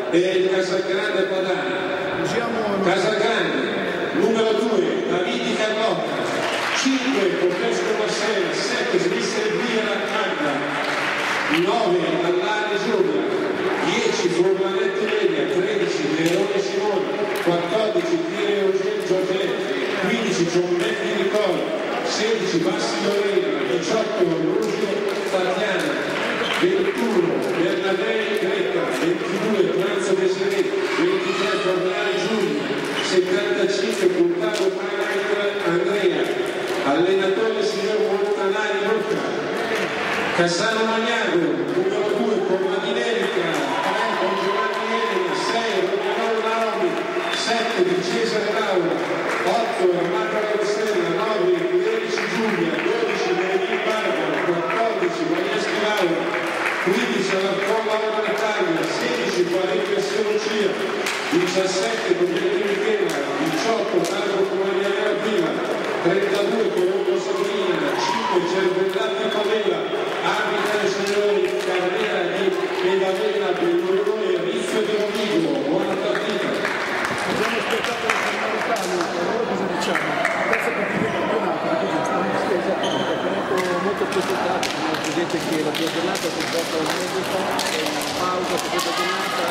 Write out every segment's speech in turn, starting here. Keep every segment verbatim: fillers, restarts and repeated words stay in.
e il Casalgrande Padana. Casalgrande, numero due, Davide Carlotta, cinque, Popesco Marcella, sette, Svizzera Vira Magda, nove, Allane Giulia, dieci, Furlanetti Media, tredici, Nerone Simone, quattordici, Pire Eugenio Giorgetti, quindici, Giombetti Nicola, sedici, Bassi Lorena, diciotto, Rugio Tatiana, ventuno, Bernabei Greca, ventidue, Pranzo Desiré, ventitré, Tornare Giulio, settantacinque, Puntano Paraitra Andrea, allenatore signor Montanari Luca, Cassano Magnago, numero due, Cormadinerica, tre, con Giovanni Elena, sei, Romanolo Naomi, sette, di Cesare Laura, otto, Armata Rossella, nove, undici, Giulia, dodici, Meredì Barbara, quattordici, Maneschi Laura, quindici, Alarcón Laura Natalia, sedici, Qualificazione Lucia, diciassette, Coglioni Michela, diciotto, Marco Comagliana Villa, trentadue, Colombo Sabrina, cinque, Cervellati Pavela, arbitra i signori Carrera di Pedavella, Bellurone, Rizzo di Rovigo. Buona partita. Abbiamo aspettato la formalità, allora cosa diciamo? Terza partita del campionato, così stanno in stesa, è molto, molto più aspettato, come vedete che la prima giornata si è svolta un mese fa, è una pausa, la seconda giornata,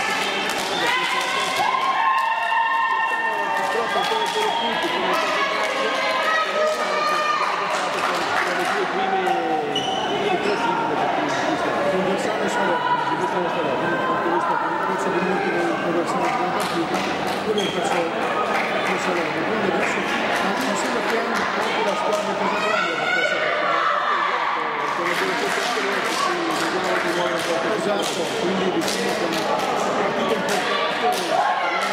purtroppo ancora per tutti, come è stato detto, però stanno portato con le due prime classifiche da questo. Non versano solo, questo è lo stato, quindi questo inizia di molto non versano la partita, quello è il calcio del Salerno, quindi adesso mi sembra che hanno anche la squadra cosa grande la terza partita, con le due queste che si vediamo di nuovo un po' esatto, quindi diciamo che è una partita importante.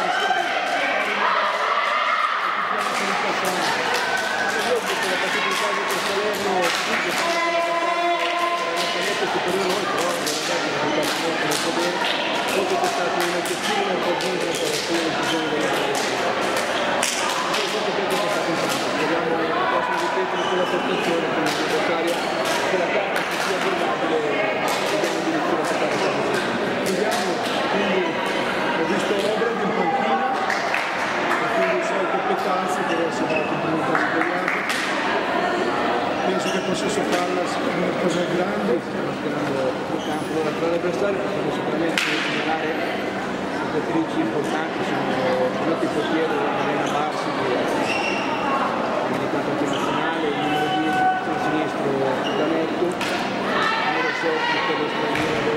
Penso che posso farla una cosa grande, stiamo sperando il campo tra l'avversario, possiamo sicuramente segnalare giocatrici importanti, sono piloti il portiere Elena Barsi, che è militante internazionale, il numero dieci sul sinistro Danetto, il numero sette per lo straniero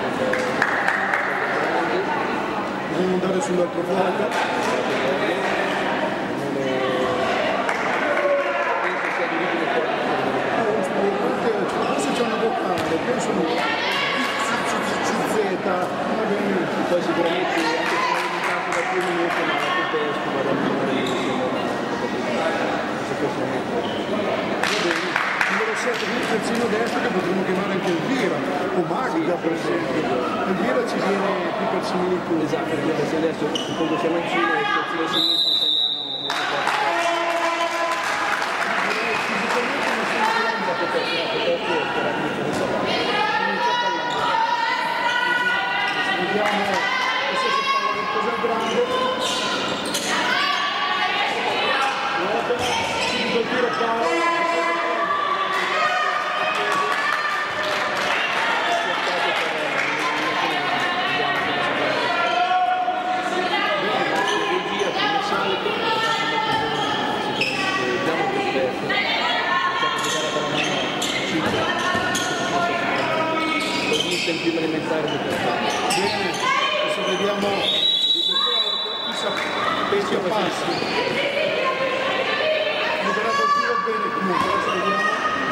bisogna andare sull'altro flanco. Penso che Z va bene, poi sicuramente anche se è limitato da più minuti, ma la Popesco va da migliorare se posso mettere. Va bene, numero sette, il terzino destro che potremmo chiamare anche Elvira, o Magda per esempio. Elvira ci viene più per similitudine. Esatto, perché adesso suppongo sia mancino e il terzino sinistro italiano molto forte. Fisicamente non sono grande da Popesco, la Popesco è per la vediamo se si fa qualcosa grande l'opera subito il tiro Paolo il più elementare di questo. Bene, adesso vediamo chi sa pesca passi. Liberato il tiro bene comunque, adesso vediamo.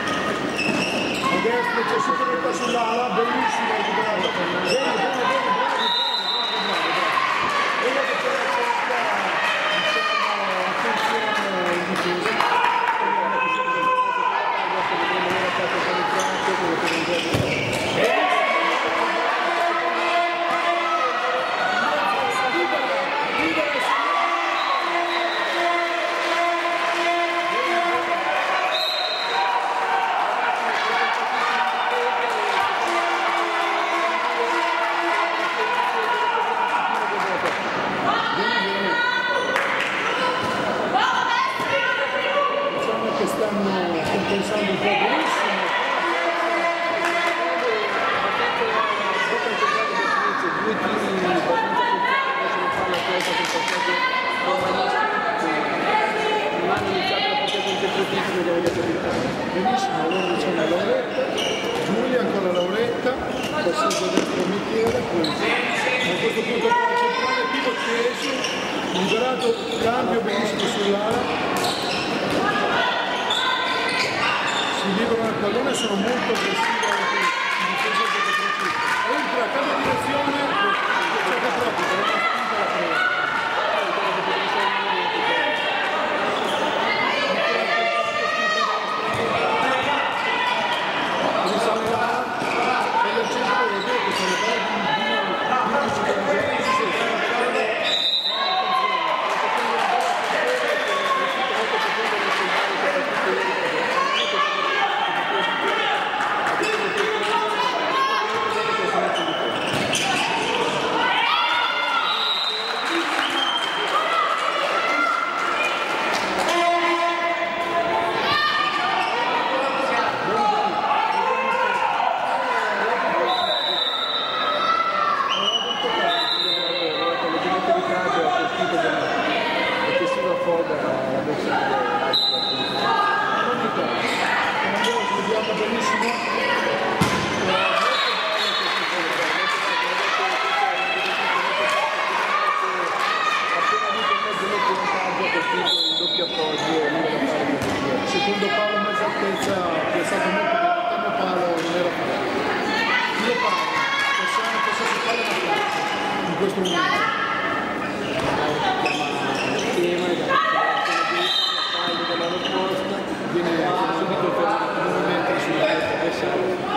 A destra c'è sicurezza sull'ala, bellissimo liberato. Bene, bene, bene, bravo, bravo, bravo, bravo. Quello che c'è la cerca, diciamo, attenzione in difesa. Speriamo che sia così, adesso vedremo l'ora fatto organizzato, quello che non deve. venuto fuori centrale, Pivo ci esce, liberato cambio benissimo sull'ala, si liberano il pallone, sono molto aggressivi in difesa del Petrocchi, entra a cambio direzione, c'è Petrocchi, però non spinta la presa. Secondo palo a mezza altezza, che è stato molto bene, il primo palo non era palo. Due palo, possiamo possesso palo una piazza in questo momento. Schema, la palla della risposta, viene subito fermato nuovamente sulla rete avversaria.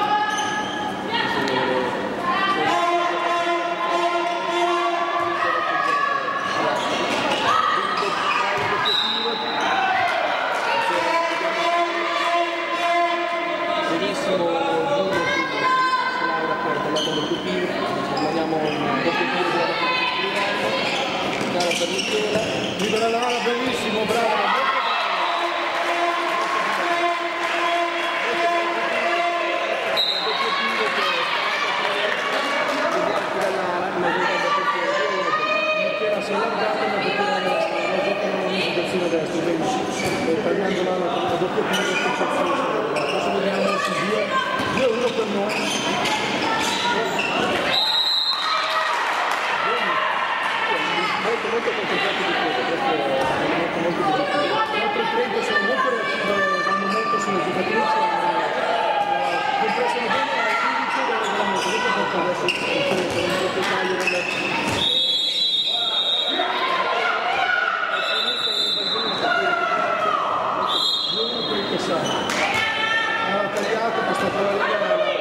Libera l'ala, bellissimo, bravo! Si è allargato, ma giocano in situazione destra, benissimo. Tagliando l'ala con una doppia punta di associazione. Adesso vediamo se due a uno per noi. Molto concentrati di questo, questo è molto molto positivo. L'altro trenta sono molto reattive, vanno molto sulle giocatrici, compressano bene la quindici del regolamento, dopo porta adesso per un po' taglio del... due uno per il Cassano. Ha tagliato questa parola.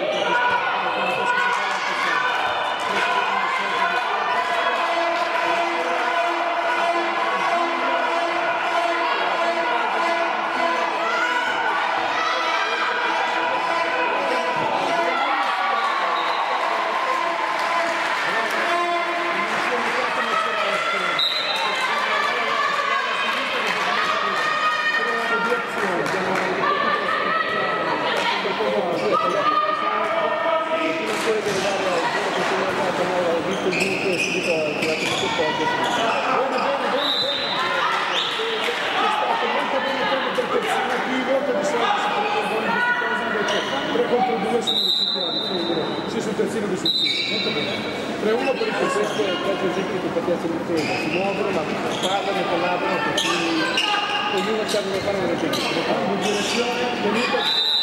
tre uno per il questo è qualche esempio che poteva essere difesa, si muovono ma parlano e collaborano per cui ognuno sa dove fare una repetizione. Quindi in direzione, venuta,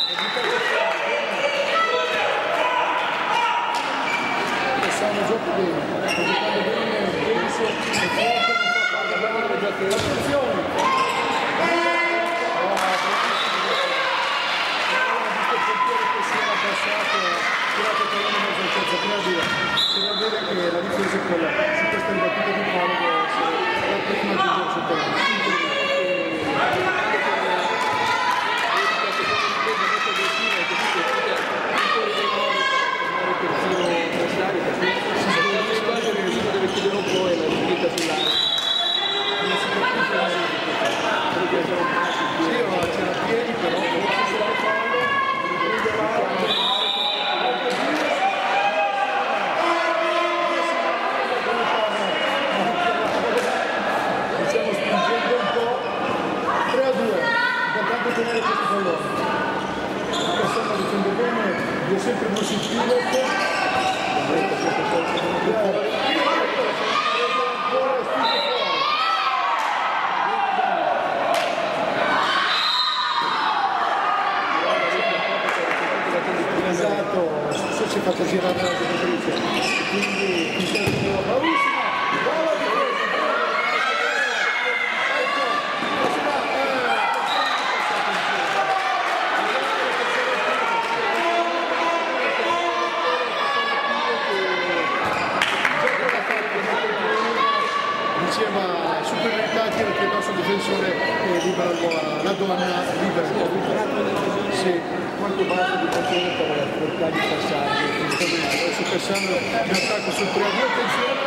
possiamo gioco bene, giocando bene, penso, e forte, non fa fare la mano, già che attenzione! Tirato il pallone mezzo al terzo, prima di per vedere che la difesa è quella, su questa ribattuta di palo deve essere la prima di giro sul terreno. Deve chiudere un po' e la ripresa sull'area. Non si può più fare sì, ma c'era piedi però, non si può farlo, riprende l'area. diceva superiorità che il nostro difensore eh, libera la donna libera. Sì. Quanto basta di contenuto per portare i passaggi? Adesso Cassano in attacco sul tre, attenzione.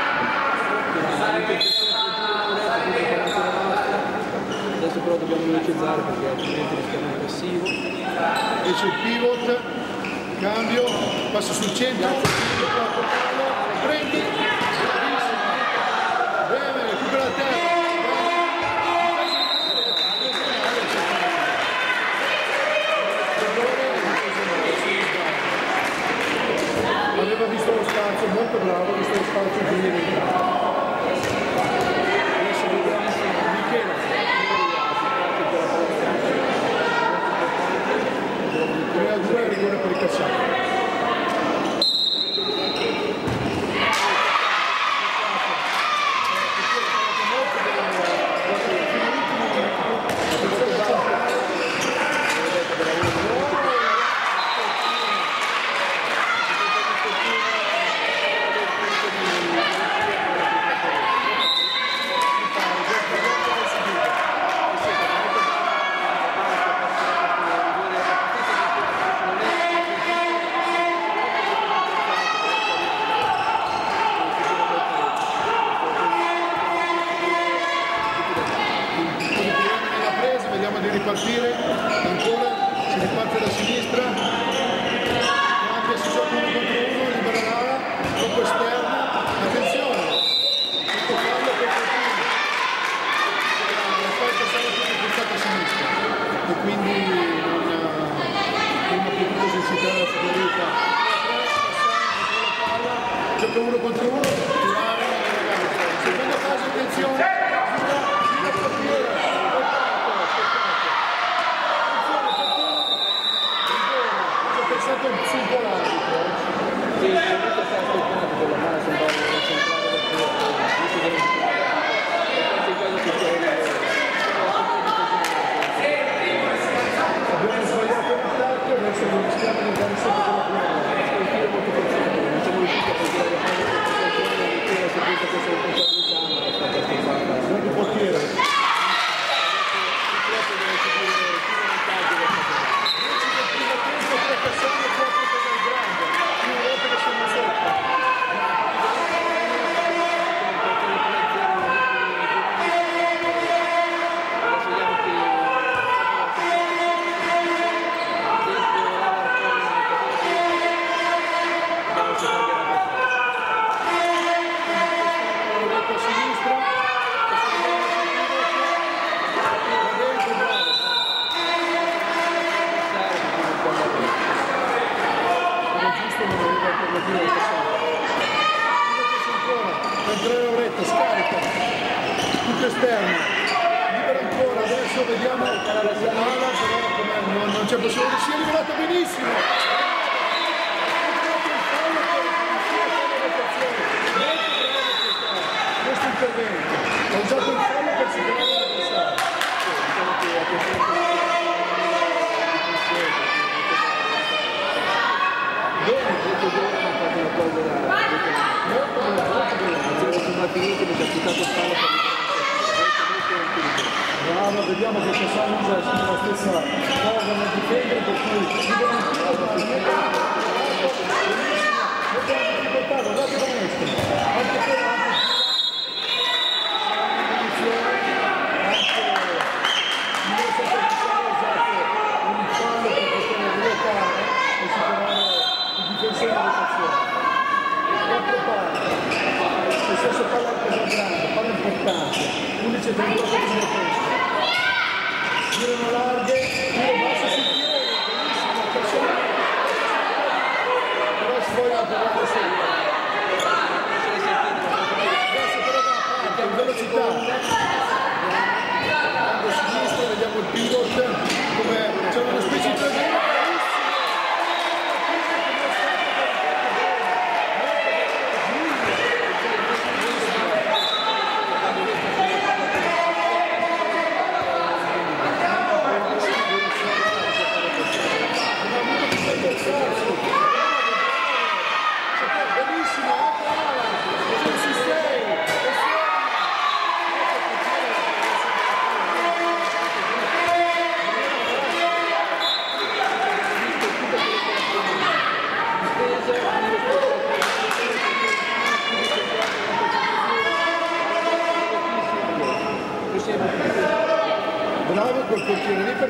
Adesso però dobbiamo velocizzare perché altrimenti rischiamo un aggressivo. Esce il pivot, cambio, passa sul centro, prendi, bene, recupera la terra. Aveva visto lo spazio, molto bravo, ha visto lo spazio di adesso vediamo Michele. tre a due rigore per il Cassano. Ripartire ancora, si riparte da sinistra, anche se gioca uno contro uno, libera l'ala, troppo esterno, attenzione, tutto fallo per Fortini, la falta sarà tutta portata a sinistra e quindi non ha potuto esercitare la superiorità. Gioca uno contro uno, tirare, seconda fase, attenzione, stato sul polarico. Sì, comunque sta aspettando con la mano sembrava la centrale del corpo, visto che in caso che abbiamo sbagliato l'attacco, adesso non rischiamo di andare sotto con la prima. il tiro molto fortunato, non siamo riusciti a prendere la palla per la sequenza questa responsabilità, ma è stata sconfatta. Buon portiere. Purtroppo deve seguire più vantaggio del Cassano. Cassano quattro per il grande, una volta che siamo sotto. Scarica, tutto esterno, libera ancora, adesso vediamo l'ala, però non, non c'è possibilità, si è liberato benissimo. Questo intervento, ha usato il fallo per superare l'avversario. Bravo, vediamo che Cassano usa la stessa cosa nel difendere, per cui libera ancora, difficoltà, guardate da maestro, anche per stesso palla presa grande, palla importante, undici e trentotto di difesa. Girano larghe, tiro basso sul piede, benissimo, attenzione. Però si voglia provare sempre. Adesso però da parte, in velocità. Andando a sinistra, vediamo il pivot, come c'è una specie di trasferimento.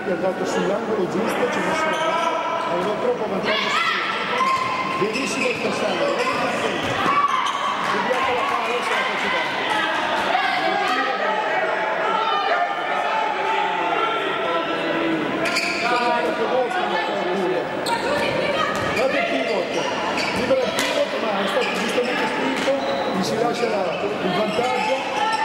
che è andato sull'angolo giusto, ci ha messo la mano, aveva troppo vantaggio su sinistra. Benissimo il Cassano, vediamo la palla se la faccio dare. Guarda il pivot, libera il pivot, ma è stato giustamente spinto, gli si lascia la, il vantaggio.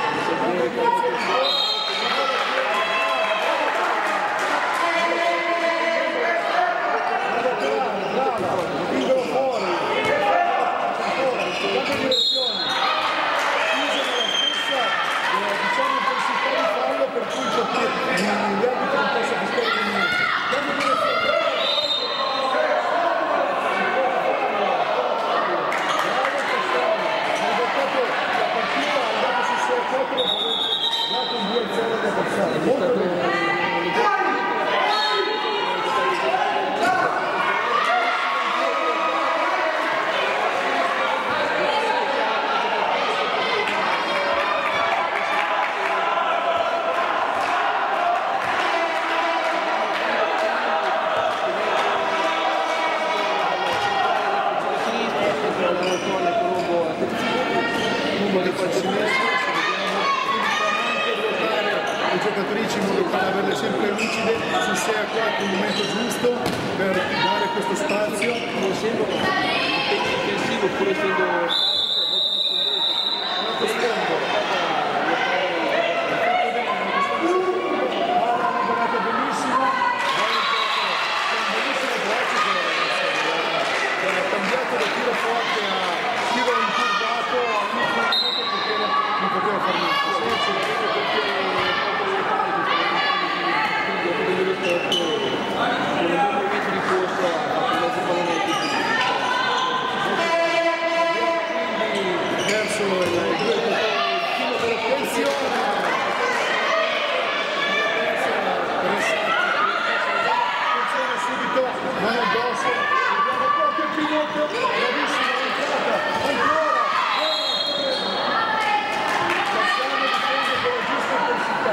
Libero fuori, ancora, tante direzioni, chiuso nella stessa eh, diciamo intensità di fallo per cui gli arbitri non possono fischiare di niente. Cambio direzione. Molto bene. Le giocatrici in modo tale da averle sempre lucide su sei a quattro, il momento giusto per dare questo spazio. Non sembra un impegno difensivo pur essendo Lato sfondo. Bellissimo, bellissimo braccio che ha cambiato da tiro forte a tiro incurvato all'ultimo minuto perché non poteva fare niente. Verso il subito, mano addosso, vediamo proprio il pilota, bravissima entrata, ancora, passiamo di difesa con la giusta intensità.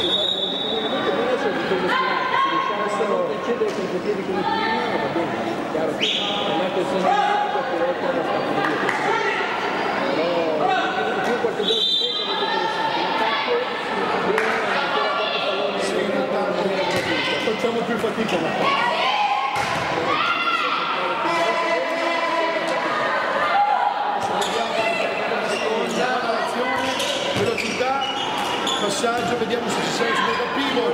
Eccedere con i piedi come prima, va bene, chiaro che non è che sia una però è una stata di via. Però più qualche gol di difesa molto interessante. L'attacco bene, ancora qualche pallone. Sì, in attacco facciamo più fatica in attacco. Velocità, passaggio, vediamo se ci serve da pivot.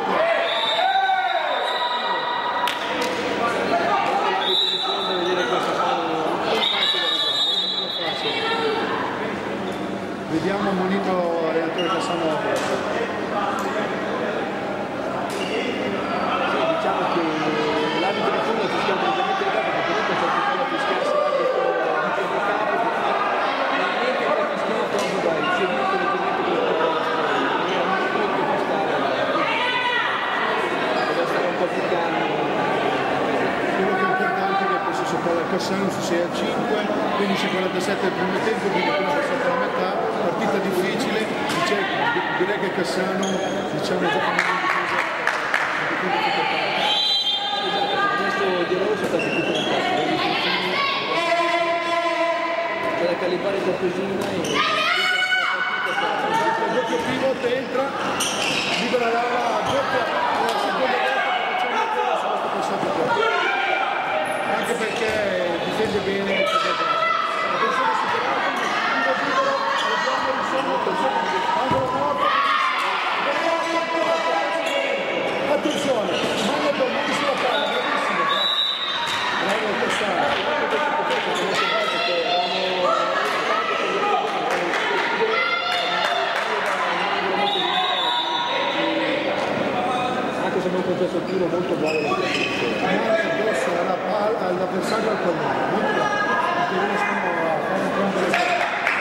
Vediamo monito allenatore Cassano. Sì, diciamo che l'arbitro di fondo si sta completamente legato perché comunque c'è più la più scarsa l'arbitro di campo veramente per fischiare proprio dai ricevuto leggermente con il deve stare un po' più calmo. Quello che è importante è che questo sopra il Cassano su sei a cinque, quindici a quarantasette al primo tempo, quindi appena passata la metà, partita difficile, cioè, direi che Cassano diciamo gioca in difesa un po' più difficoltà. Esatto, questo di loro sono stati tutti un po', c'è da calibrare qualcosina e Il doppio pivot entra, libera l'ala, gioca la seconda volta che facciamo il gol su questo passaggio qua. Anche perché difende bene il secondo. La persona superata, tiro libero, vediamo il suono, angolo morto, attenzione, mano per mano sulla palla, bravissimo, bravo il Cassano. Anche se non concesso il tiro molto buono la Mano addosso alla palla, all'avversario al pallone, molto bravo, perché riescono a fare entrambe le cose.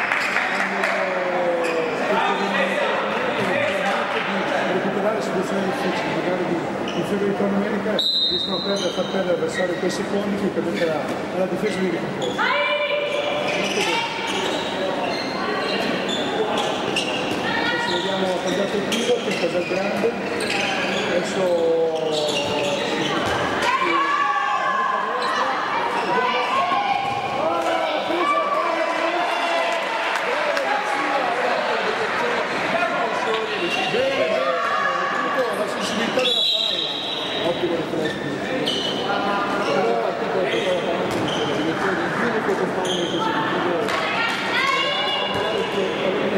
Di recuperare situazioni difficili, magari di inferiorità numerica, riescono a, perdere, a far perdere l'avversario quei secondi che permette alla, alla difesa di ricomporsi. Adesso vediamo, ha cambiato il tiro, che è Casalgrande, adesso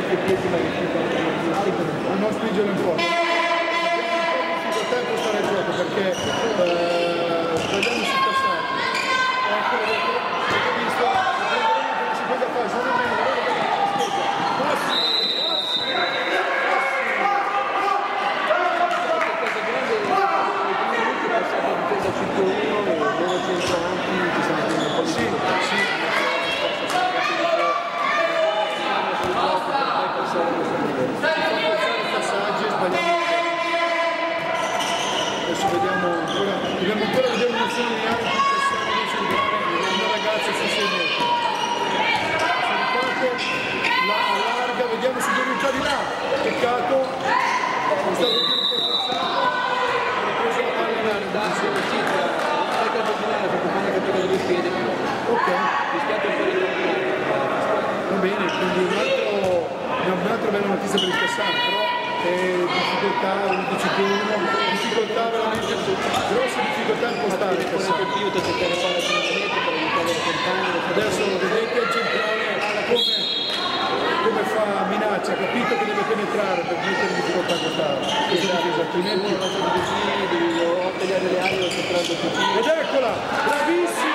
i piedi ma non spingerlo in porta. Abbiamo un po' di difficoltà in postare il gioco perché eh, vediamo sui passaggi. Ecco, avete visto? La seconda fase, uno meno, guarda che la scheggia. Adesso vediamo ancora, dobbiamo ancora vedere un'azione lineare che possiamo concentrare una ragazza su sei metri. La allarga, vediamo se deve entrare di là. Peccato, è stato più un po' forzato, ha preso la palla in aria. Insieme sì, tra la carboginale perché fanno cattura due piedi. Ok. Rischiato un po' di Va bene, quindi un altro, un'altra bella notizia per il Cassano, però eh, difficoltà, undici più uno, difficoltà veramente, grosse difficoltà in postare il Cassano. più da cercare di fare finalmente per aiutare la compagna. Adesso vedete il centrale come, come fa minaccia, ha capito che deve penetrare per mettere in difficoltà questa, questa difesa, altrimenti... Devi o tagliare le ali o centrare il più. Ed eccola, bravissima!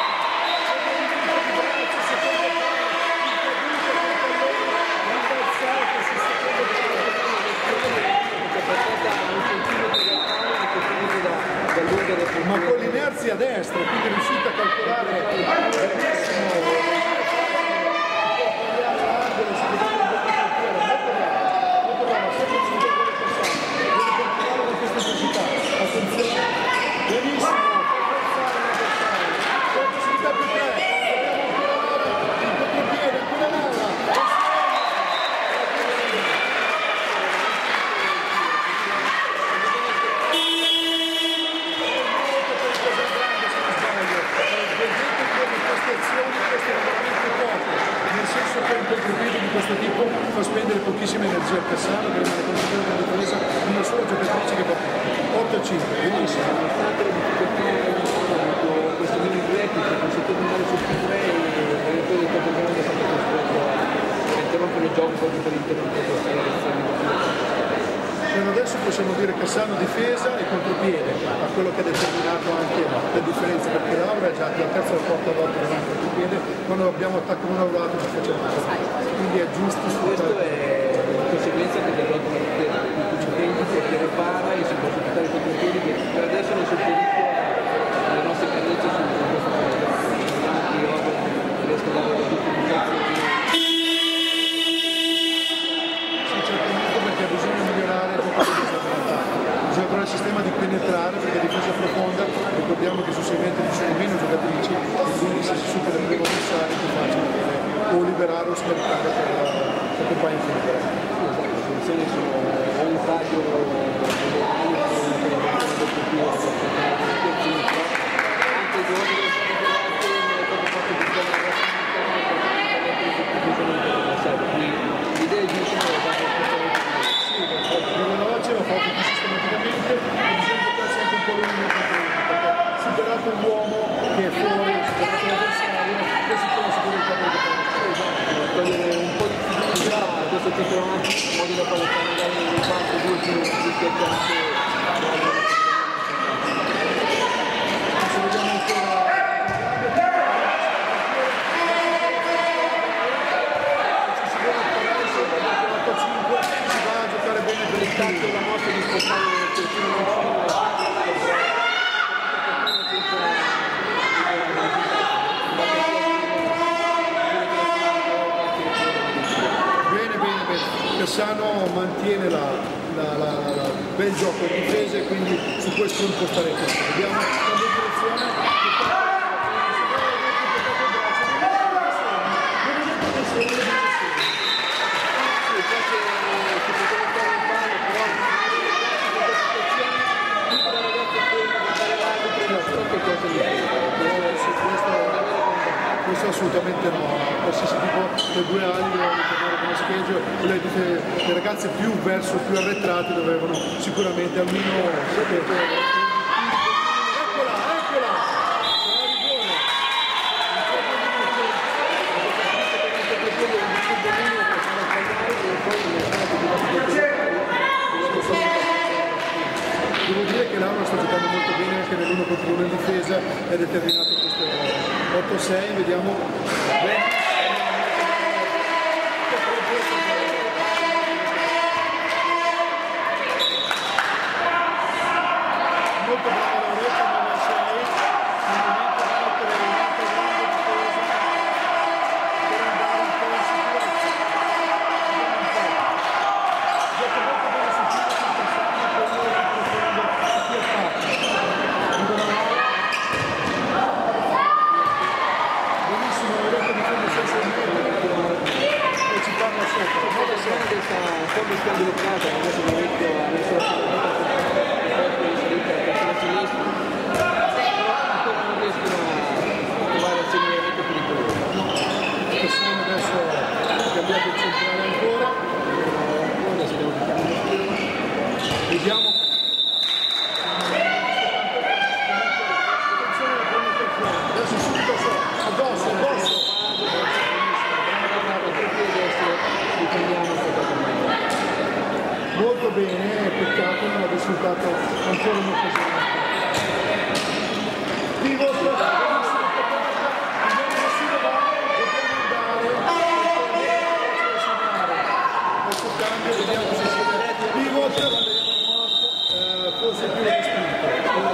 Ma con l'inerzia a destra, quindi è riuscita a calcolare benissimo attenzione, benissimo, possibilità più tre, abbiamo ancora il contropiede, ancora Nala. Nel senso che un contropiede di questo tipo fa spendere pochissima energia al Cassano che rimane concentrato nella difesa di una sola giocatrice che fa otto a cinque, benissimo. Nonostante le difficoltà questi mini duetti che consente di andare sul più tre e poi il tempo grande è stato costretto a interrompere il gioco proprio per interrompere questa reazione. Per adesso possiamo dire Cassano difesa e contropiede, a quello che ha determinato anche la differenza, perché Laura è già la terza porta dopo il contropiede, quando abbiamo attacco non lavorato ci facciamo quindi è giusto sfruttare. Questo è una conseguenza che devono avere tutti i tempi perché repara e si può sfruttare i contropiedi che per adesso non sono pericolo alle nostre carrezze su questo progetto. Speriamo che io riesco a dare tutti i pezzi. Sì, certamente perché bisogna migliorare bisogna trovare il sistema di penetrare perché difesa profonda, ricordiamo che su sei metri ci sono meno giocatrici e quindi se si supera il primo avversario è più facile o liberare o scaricare per la compagna finita. Le soluzioni sono o un taglio delle ali o una penetrazione del profilo anche i giorni che sono provate nelle proprie fatto di zona l'idea è giusta ma la sì, veloce, l'ho fatto più sistematicamente e bisogna giocarsi anche un po' lungo perché superato un uomo che è fuori, superato l'avversario e si trova sicuramente a togliere un po' di fiducia a questo tipo avanti in modo da fare magari un passo due più più schiacciante. Adesso vediamo ancora si va a giocare bene per il Tanto la mossa di spostare il terzino vicino bene bene bene Cassano mantiene la, la, la, la, la bel gioco in difesa e quindi su questo impostare questo vediamo la direzione questo assolutamente no, qualsiasi tipo le due ali devono ritornare come schieggio e le, le ragazze più verso più arretrate dovevano sicuramente almeno sapere. Eccola, eccola! Ha rigore! contro uno in difesa e ha determinato questo errore. otto sei, vediamo. Bene. Molto brava Lauretta, nove sei, nel momento di mettere un'altra grande difesa per andare un po' in sicurezza. Vediamo un po'. Gioca molto bene su Giro, sul Cassano, poi ora più profondo su chi è fatto. Libera Laura. Benissimo, Lauretta difende sei sei metri e ci parla sopra. nove sei che sta un po' mischiando le carte, adesso mi metto a messo la sinistra, ancora non riescono a trovare il segnalamento pericoloso. Cassano adesso ha cambiato il centrale ancora. Ancora si deve fare. Vediamo. Attenzione alla penetrazione. Adesso subito addosso, addosso. Molto bene, peccato non aver sfruttato ancora un'occasione. Pivot, dobbiamo questo cambio, vediamo se si vede. Pivot, eh, forse più respinto.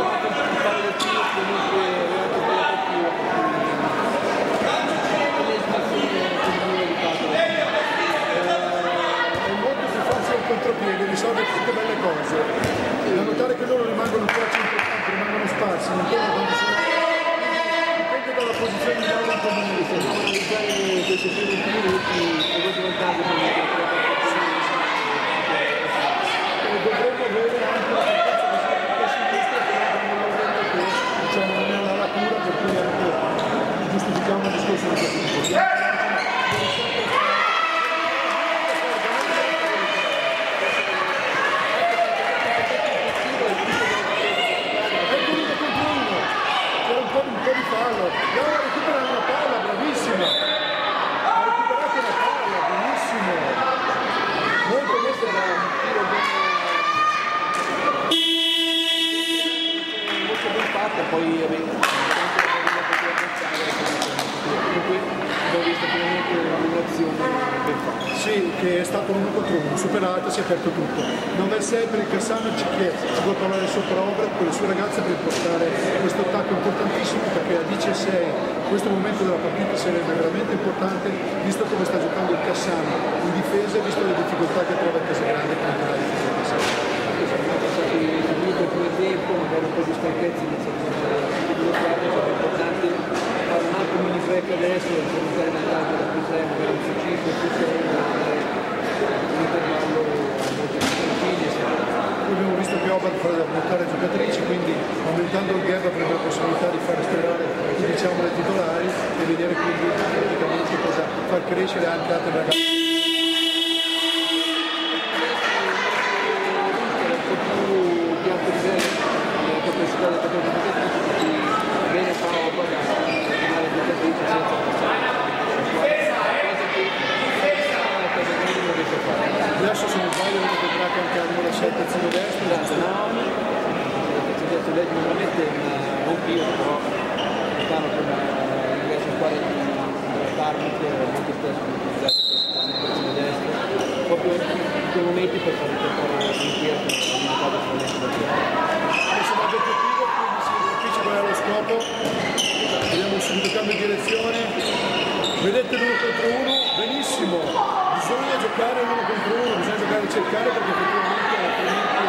Contropiede, risolve tutte belle cose. Da notare che loro rimangono tracce importanti, rimangono sparsi, non tornano quando sono. Dipende dalla posizione di loro in comunità. Utilizzare questi primi minuti e dopo vantaggio per mettere tre e dovremmo avere anche la potenza di sinistra che abbiamo lavorato che diciamo non è una lacuna, per cui anche giustifichiamo un discorso di questo tipo. Laura recupera una palla, bravissima, ha recuperato una palla, benissimo, molto molto bravo, molto ben fatta, poi comunque abbiamo visto finalmente un'azione ben fatta. Sì, che è stato uno contro uno, superata, si è aperto tutto. nove sei per il Cassano ci vuole parlare sopra Obra con le sue ragazze per impostare questo attacco importantissimo, perché a dieci sei questo momento della partita sarebbe veramente importante, visto come sta giocando il Cassano in difesa e visto le difficoltà che trova il Casagrande contro la difesa. Sono passati il primo tempo, magari un po' di stanchezza iniziano a bloccare, è importante fare un altro mini break adesso per portare in vantaggio da più tre, magari un cinque, più sei, un intervallo molto più tranquillo. Abbiamo visto che Obar fa bloccare giocatrici, quindi aumentando il gap avremo la possibilità di far sperare diciamo le titolari e vedere quindi praticamente cosa far crescere anche altre ragazze. Capacità del giocatore giocatrice, bene fa Obar a fare giocatrice senza passare. Adesso se non sbaglio uno vedrà che anche hanno la scelta terzino destro. Esatto, Naomi, il terzino destro normalmente non più, però stanno con l'ingresso in squadra di Parma che molto spesso hanno utilizzato il terzino destro, proprio in quei momenti per fare portare l'inquieta la unità del talento da giocare. Adesso va l'obiettivo, quindi si capisce qual è lo scopo. Vediamo subito cambio di direzione. Vedete l'uno contro uno, benissimo. Bisogna giocare uno contro uno, bisogna giocare a cercare perché effettivamente altrimenti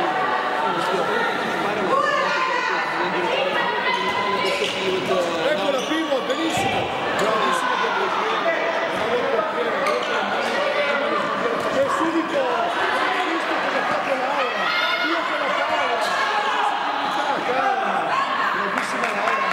ecco la pivot, benissimo, bravissimo per portiere, bravo portiere, e subito, visto che l'ha fatto Laura, io con la palla, calma, bravissima Laura.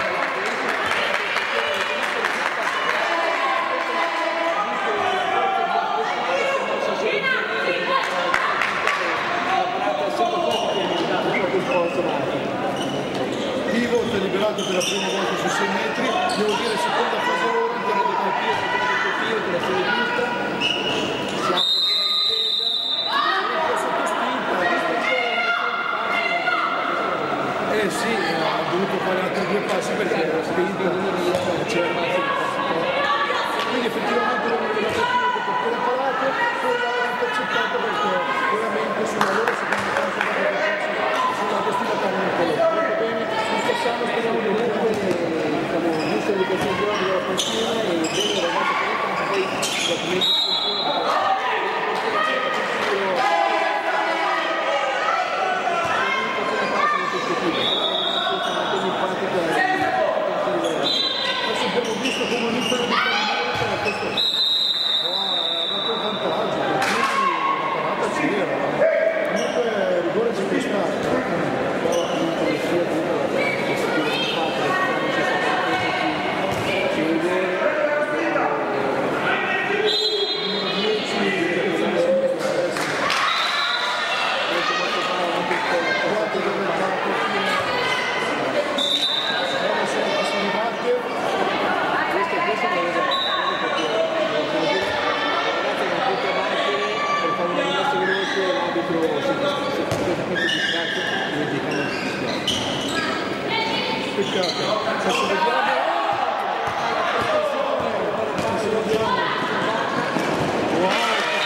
Pivot liberato per la prima volta su sei metri, devo dire seconda fase loro, ancora da colpire, pivot la sinistra, si apre la difesa, un po' sotto spinta, eh sì, ha dovuto fare anche peccato. Adesso vediamo. Adesso vediamo. Wow.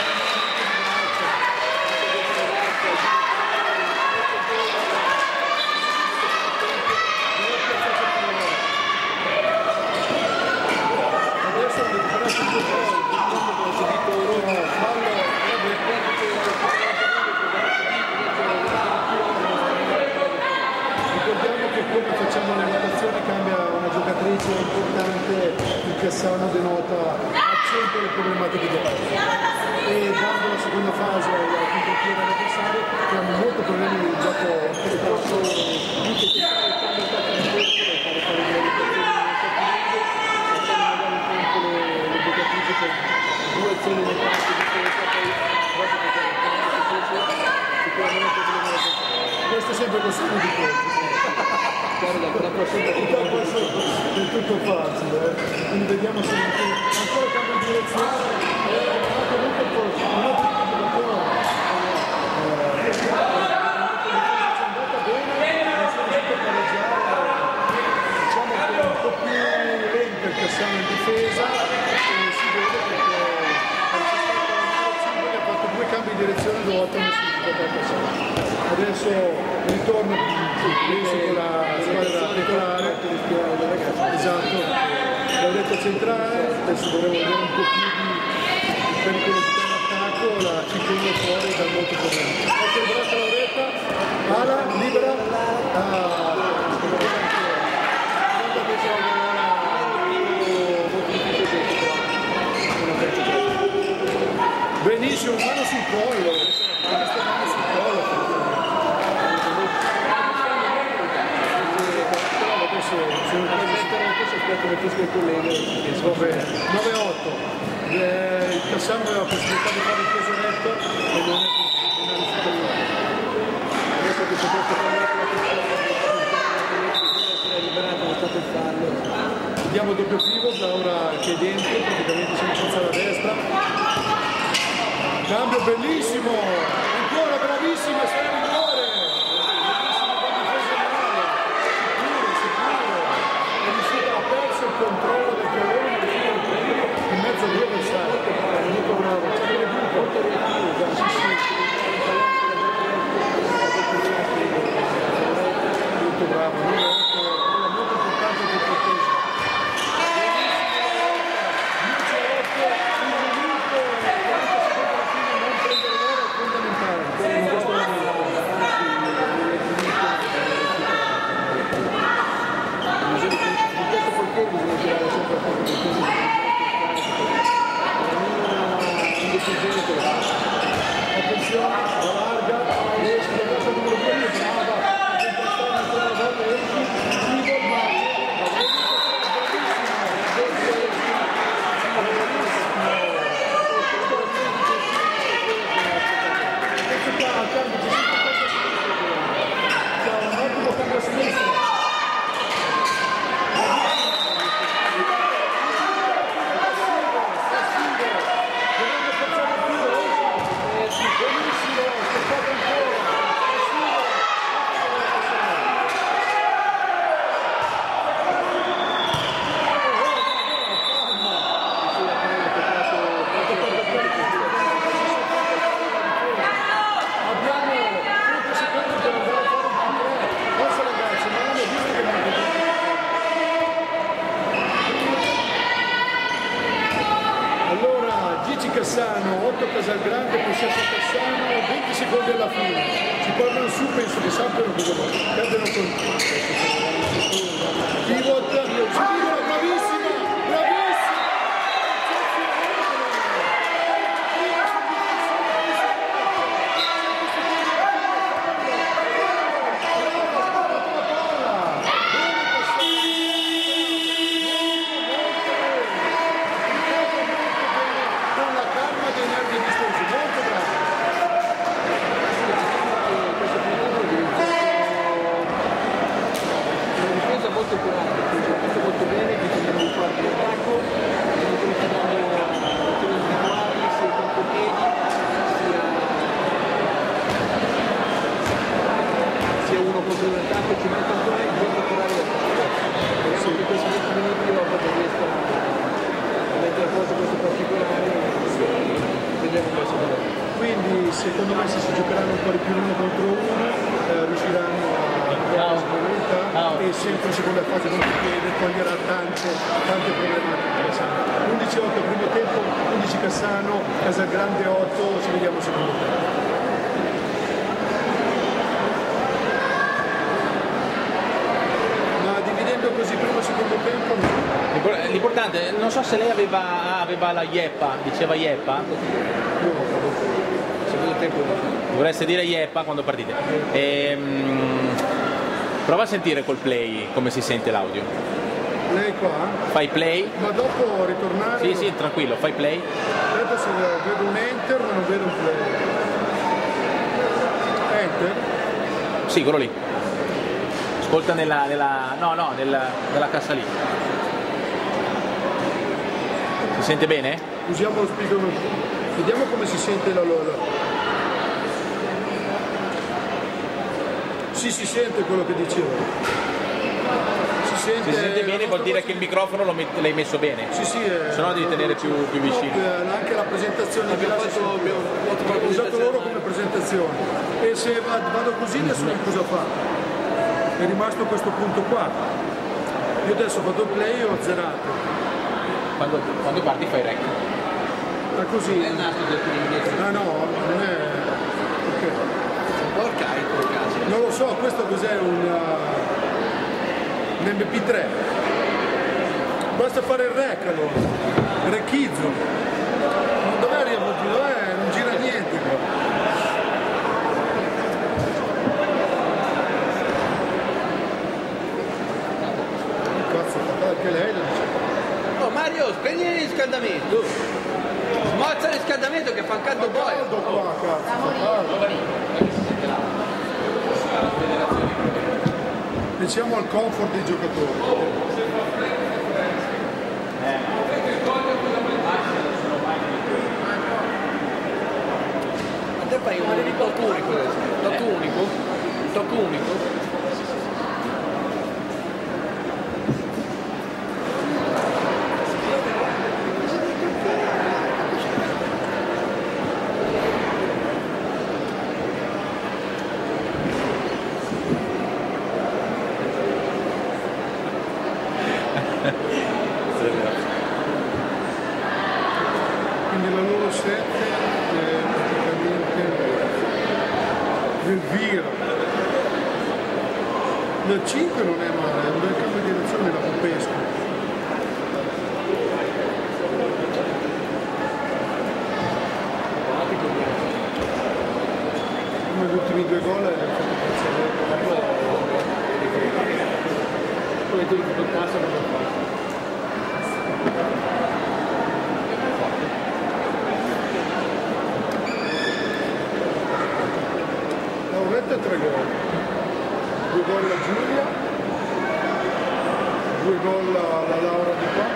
Come facciamo le votazioni cambia una giocatrice importante, il Cassano denota accento le problematiche di oggi. E dando la seconda fase alla contropiede all'avversario abbiamo molti problemi di gioco percorso anche che fare fare delle ripetizioni le giocatrici per due azioni nel campo di difesa, poi dopo sicuramente questo è sempre così di è tutto facile, eh? Quindi vediamo se non ancora cambia di direzione e anche molto forte, non è tutto giocatore. È andata bene, non si è riuscito a pareggiare, diciamo che è un po' più lento il Cassano in difesa e si vede perché ha fatto due cambi di direzione due volte non si è riuscito a passare. Adesso ritorno penso con la squadra titolare, esatto, Lauretta centrale, adesso dovremo vedere un po' più di pericolosità in attacco, la Cicchino fuori dal molto problema. Ecco il braccio Lauretta, Ala, libera, ah, benissimo, mano sul collo, mano sul collo. nove otto il Cassano aveva la possibilità di fare il peso netto e non è riuscito a adesso che c'è questo essere liberato è stato il fallo. Vediamo il doppio pivot, Laura che è dentro, praticamente si inizia alla destra, cambio bellissimo, ancora bravissima, sei in rigore. Il controllo del pallone in mezzo a due avversari, molto bravo, molto reattivo, sì sì, molto bravo, molto importante per proteggere. Non prendere l'ora è fondamentale in questo momento. Bisogna tirare sempre a fuoco del peso attenzione, la larga, riesce a fare il numero due, brava, a impostare ancora una volta, esci, vivo il marcio, questo qua al cambio di sinistra, un ottimo cambio a sinistra. Cassano, otto Casalgrande, possesso Cassano, venti secondi alla fine. Si portano su, penso che sappiano cosa vuole. Perdono con pivot, Giulio, bravissima, bravissima! Molto curante, molto molto bene, bisogna non fare l'attacco, bisogna ritornare a azioni individuali, sia i contropiedi, sia, sia uno contro un attacco, ci manca ancora il gioco curare l'attacco. questi venti minuti dopo che riescono a mettere a posto questi particolari, vedremo come si vedrà. Quindi secondo me se si giocheranno un po' di più uno contro uno eh, riusciranno a trovare la superiorità e sempre in seconda fase con il piede toglierà tante, tante problematiche. undici otto primo tempo, undici Cassano, Casagrande otto, ci vediamo al secondo tempo. Ma dividendo così primo e secondo tempo no. L'importante, non so se lei aveva, aveva la Ieppa, diceva Ieppa. Secondo tempo Dovreste dire Ieppa quando partite. Ehm, prova a sentire col play come si sente l'audio. Lei qua? Fai play. Ma dopo ritornare? Sì, sì, tranquillo, fai play. Vedo se vedo un enter ma non vedo un play. Enter? Sì, quello lì. Ascolta nella, nella no, no, nella, nella cassa lì. Si sente bene? Usiamo lo speaker. Vediamo come si sente la loro. Sì, si sente quello che dicevo. Si sente, Se si sente bene vuol dire che il microfono l'hai messo bene. Sì, sì. Eh, se no devi tenere più, più vicino. No, anche la presentazione abbiamo fatto, abbiamo ho usato loro come presentazione. E se vado così adesso che cosa fa? È rimasto questo punto qua. Io adesso vado play e ho zerato. Quando, quando parti fai rec. Ma così. è il nastro del primo. Ah no, non è. Ok. Un po' arcaico il caso. Non lo so, questo cos'è un, uh, un M P tre. Basta fare il rec allora. Rechizzo. Dov'è arrivato? Dov'è? Non gira niente qua. Cazzo, anche lei lo dice. Oh Mario, spegni il riscaldamento. Smozza il riscaldamento che fa un caldo boia. Caldo qua, cazzo. Pensiamo al comfort dei giocatori. A te fai un tocco unico adesso. Tocco unico? Tocco unico? Quindi la loro sette è praticamente del Vira. La cinque non è male, è un bel cambio di direzione la Popesco. Come gli ultimi due gol è fatto pazzare. Come tu il passo non lo fai. Lauretta tre gol, due gol a Giulia, due gol alla Laura di qua,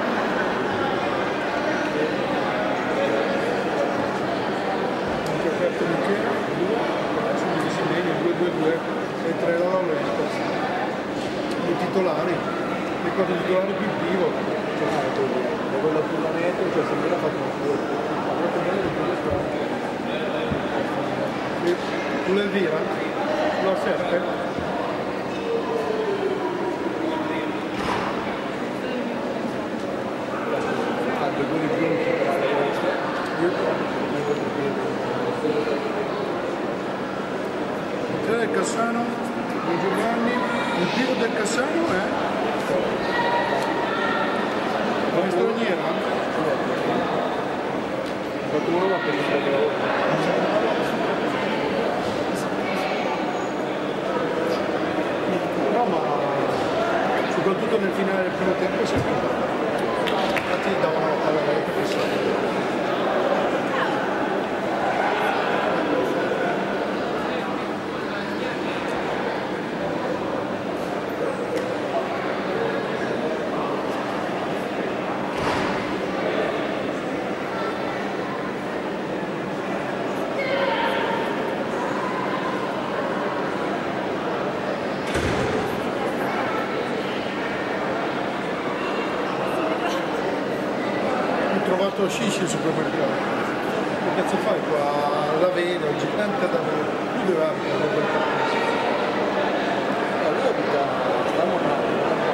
anche aperto Michele, due, sono divisi bene, due due due e tre la Lauretta. I titolari, ricordo i titolari più vivo. Da quello appuntamento, cioè se mi ha fatto un po'. Ha fatto bene di più. Tu l'Elvira? Lo sette? Del Cassano, di Giovanni, il tiro del Cassano è una straniera? Ha fatto uno ma per il No, ma soprattutto nel finale del primo tempo si è finito. Infatti davano la palla alla Cassano. fatto a Scisci il supermercato. Che cazzo fai qua? La Vena, il gigante da lui dove abita? Ma lui abita a Monaro.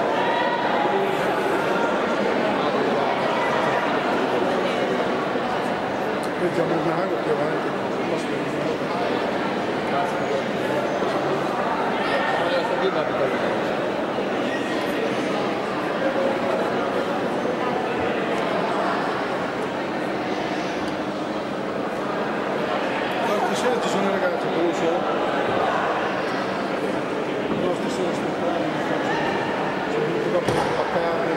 Poi c'è un mago più avanti. Ma abita lì. Stasera ci sono i ragazzi, conosci? No, stasera sto parlando, sono venuto dopo a paccare.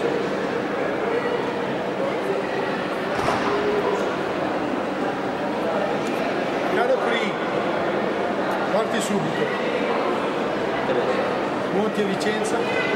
Caro Pri, parti subito. Monti a Vicenza.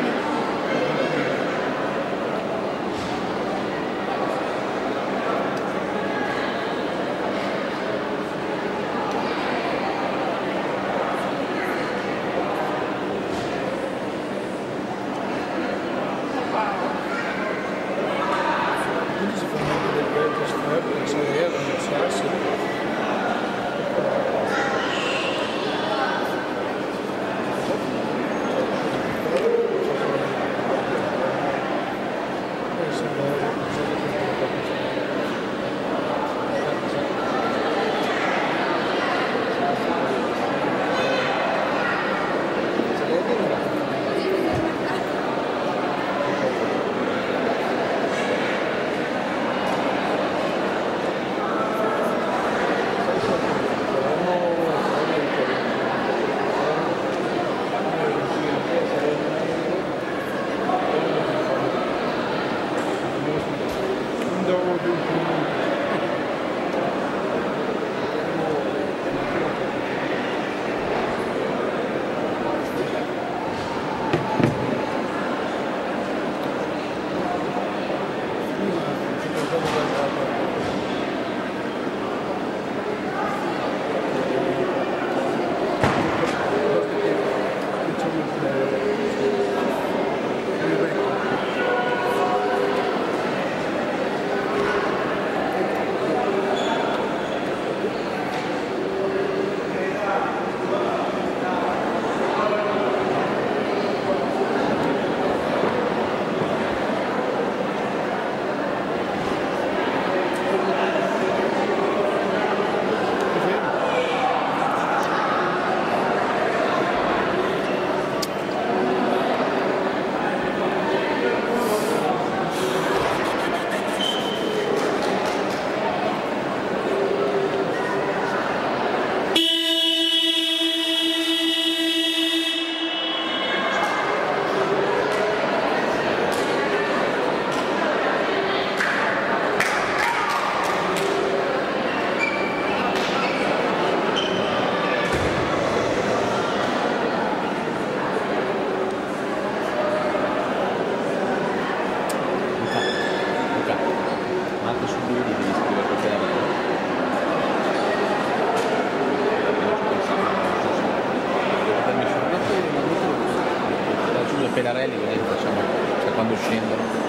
Pedarelli, vedete, facciamo, cioè quando scendono.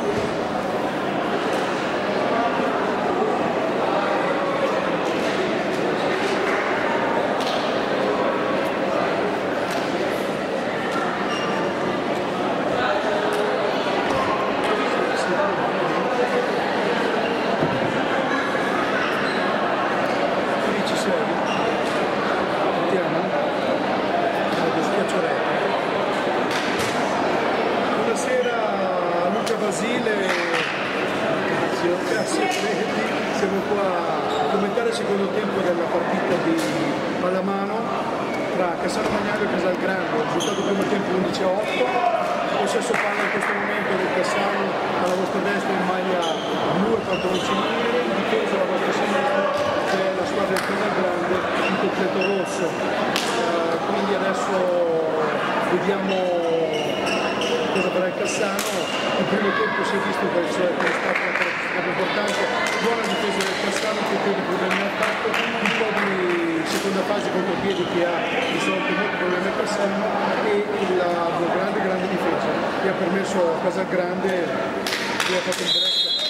Siamo qua a commentare il secondo tempo della partita di pallamano tra Cassano Magnago e Casalgrande. Il risultato primo tempo undici a otto. Possesso palla in questo momento del Cassano alla vostra destra in maglia blu e pantaloncini neri, in difesa alla vostra sinistra c'è la squadra del Casalgrande in completo rosso. Uh, quindi adesso vediamo cosa farà il Cassano. Il primo tempo si è visto che è stata una partita importante, buona difesa del Cassano che più di problemi in attacco, un po' di seconda fase contro piedi che ha risolto molti problemi al Cassano e la grande grande difesa che ha permesso a Casalgrande di aver fatto un break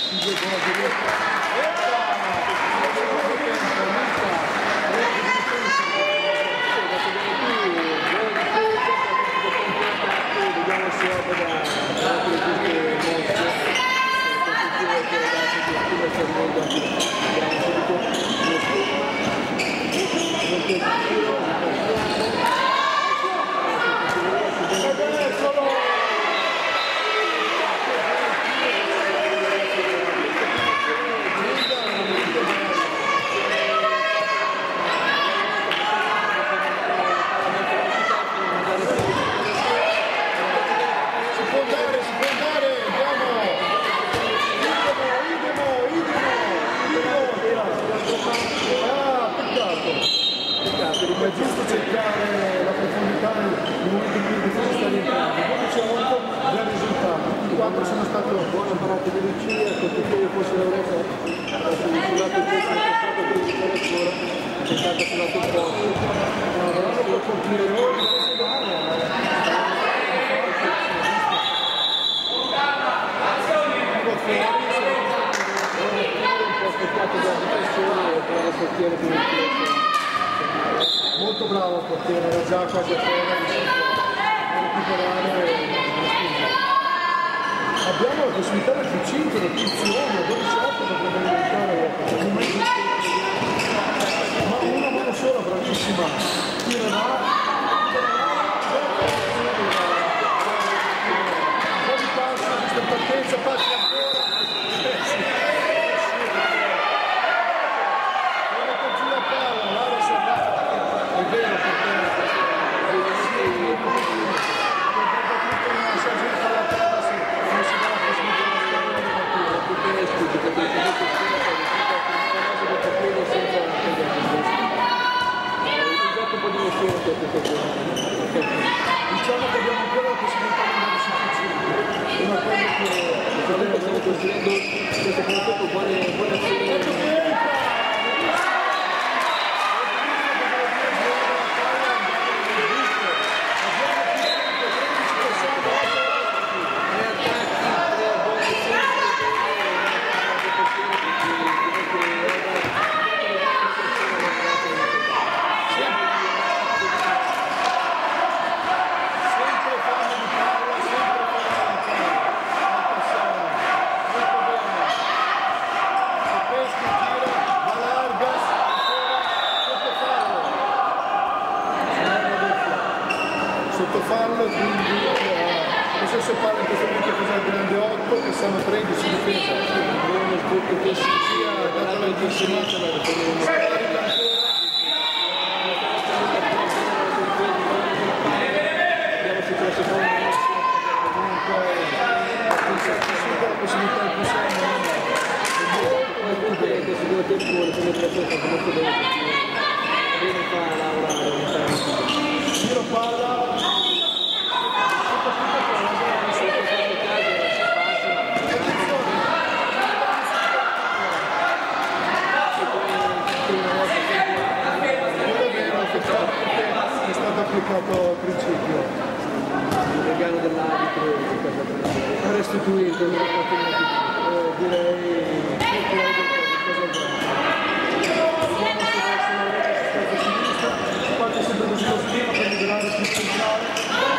È giusto cercare la profondità nel momento in cui il difesa sta rientrando, poi c'è molto del risultato. I quattro sono stati buone parate di Lucia, questo che forse Lorenzo ha sul lato destro, ha fatto per il ancora, è stato sul lato opposto. Non lo può colpire noi, non si dà, un po' aspettato dal difensore e poi il portiere più molto bravo il portiere, era già quasi a terra, a recuperare e abbiamo la possibilità del più cinque, del più uno, dodici otto potrebbe diventare ma una mano sola bravissima, tira là, un po' di passo, questa partenza, passi ancora, è vero perché se la gente fa la terra non si dà la possibilità di stare nelle partite perché è stupido perché la gente si fa per il senza un gioco un po' di emozione diciamo che abbiamo ancora la possibilità di andare sufficiente una cosa che comunque stiamo costruendo questo prodotto buone azioni. Sottofallo, quindi non so se parla in questo momento cosa il grande otto, che siamo tredici difesa, uno sbocco che si sia dato l'altissima, abbiamo sotto la seconda comunque la possibilità di passare comunque questo due tempo le penetrazioni fanno molto bene bene fa lavorare tiro palla è stato applicato al principio il regalo dell'arbitro ha restituito eh, direi direi cosa grande parte sempre così lo schema per liberare più centrale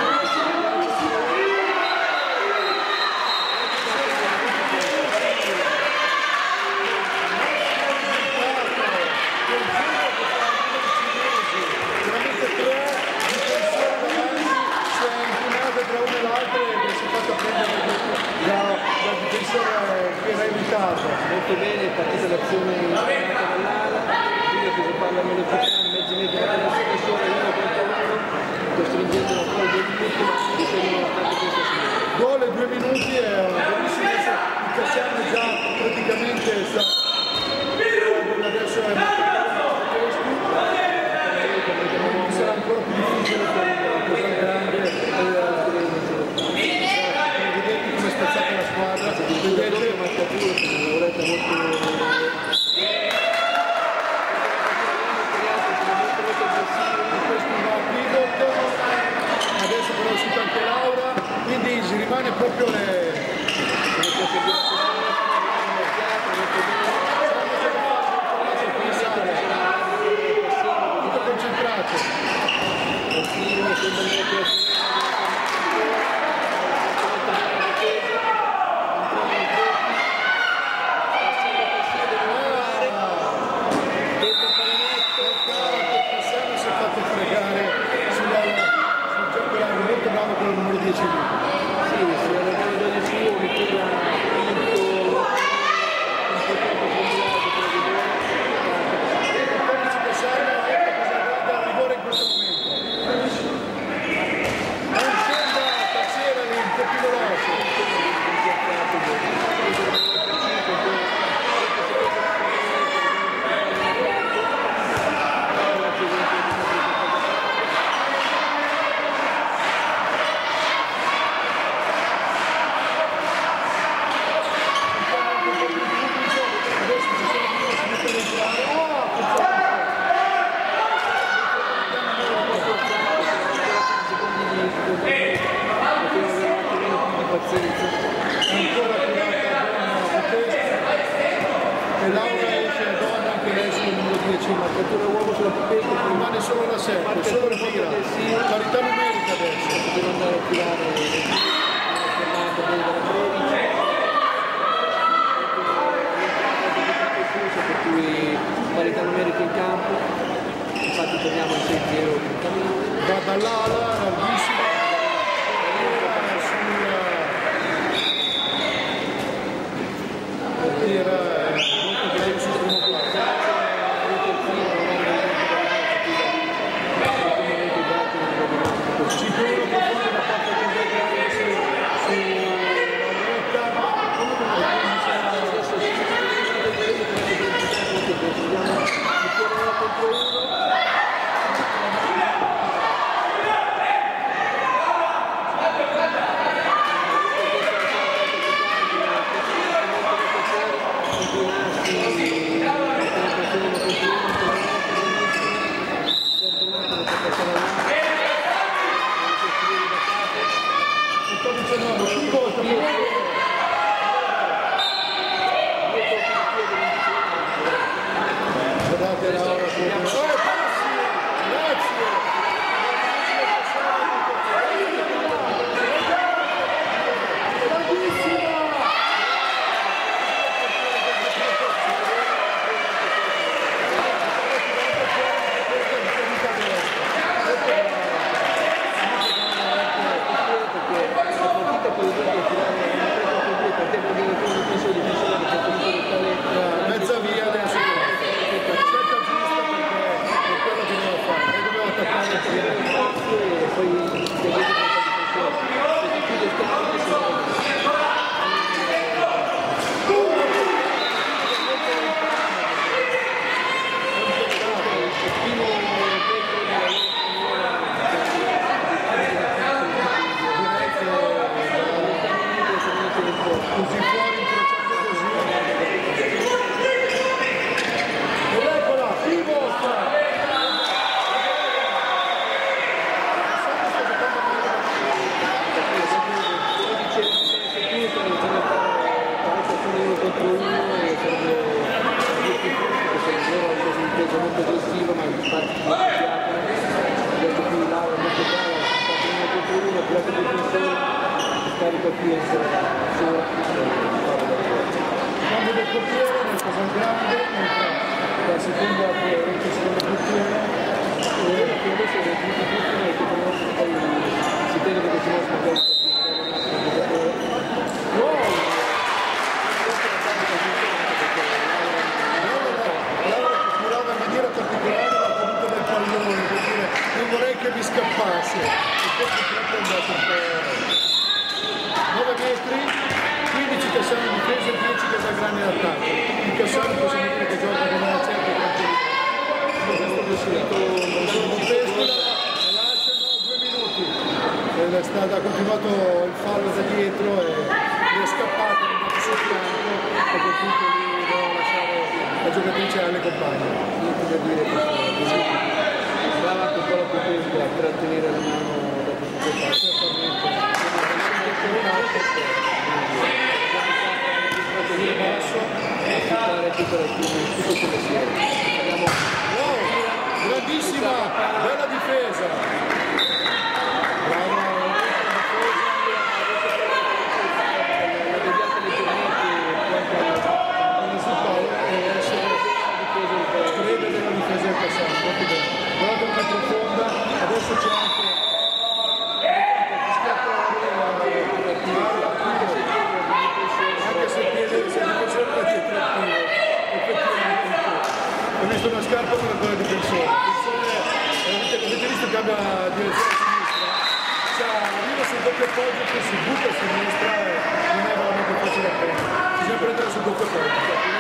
tra una e l'altra e si è fatto prendere dal difensore che era in ritardo. Molto bene, è partita l'azione dall'ala, quindi che si parla meno più mezzo metro da difensore, uno contro uno, costringendo un po' due minuti, difendono l'attacco questa sinistra. Gol e due minuti e buonissimo, il Cassiano già praticamente sta adesso è molto sarà ancora più difficile per il grande evidenti come è spezzata la squadra vedete marcatura volete molto Cassano si è fatto fregare sulla, sul gioco largo, molto bravo con il numero dieci. Sì, sì, era il dodici, mi sembra molto un po' troppo combinato per vedere. quattordici Cassano, ecco cosa guarda il rigore in questo momento. Non sembra stasera lì un pochino veloce. Ancora curata e Laura esce a donna anche lei sul numero dieci, ma cattura uomo sulla pipetta, rimane solo la sette, solo il tira, parità numerica adesso. Deve andare a tirare una fermata bene dalla tredici, per cui parità numerica in campo, infatti torniamo al sei zero. Va dall'ala, larghissima, era molto bello sul primo piano. Sicuro che poi la parte che vede su Lauretta guardate Laura come... mezza via adesso scelta giusta perché è quello che doveva fare, e doveva attaccare il tiro e poi vedete questa difesa. così fuori incrociando così ed eccola, pivot molto aggressivo, ma infatti adesso qui Laura è molto brava, fa uno contro uno, tirato il difensore, carica più e cambio del portiere nel Casalgrande, la seconda il secondo portiere e che adesso è venuto tutto e che poi si tende che ci mostra questa non vorrei che mi scappasse e poi purtroppo è andato un po' nove metri, quindici Cassano in difesa e dieci Casalgrande in attacco. Il Cassano possiamo dire che gioca con una certa tranquillità. Montescola la lasciano due minuti, è stata, ha continuato il fallo da dietro e è scappato, è andato sul fianco e per tutto lì deve lasciare la giocatrice alle compagne. niente da dire così. Brava anche un po' la potenza a trattenere la mano da questo Certamente. affittare tutto come si è. Wow, grandissima, bella difesa. Brava, La deviata leggermente non si parla, crede della difesa del passato. passaggio che si butta a sinistra e non è veramente facile da prendere. Bisogna prendere sul doppio porto.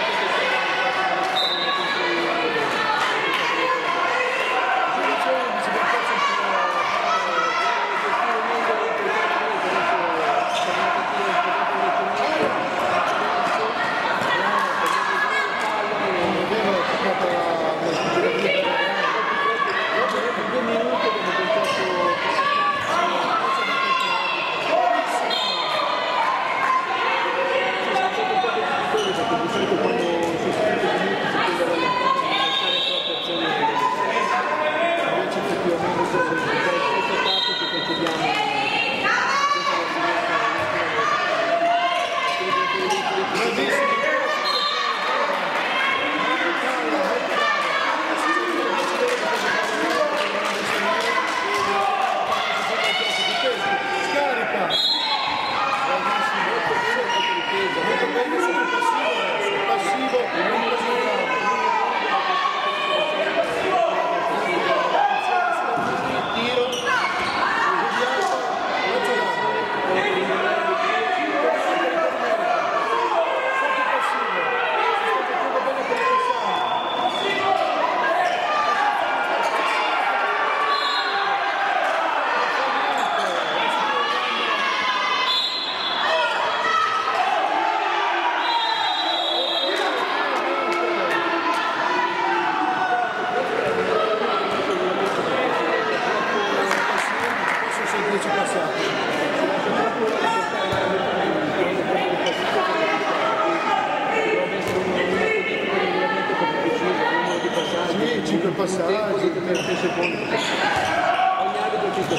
cinque passaggi, trenta secondi. Ogni arbitro ci sta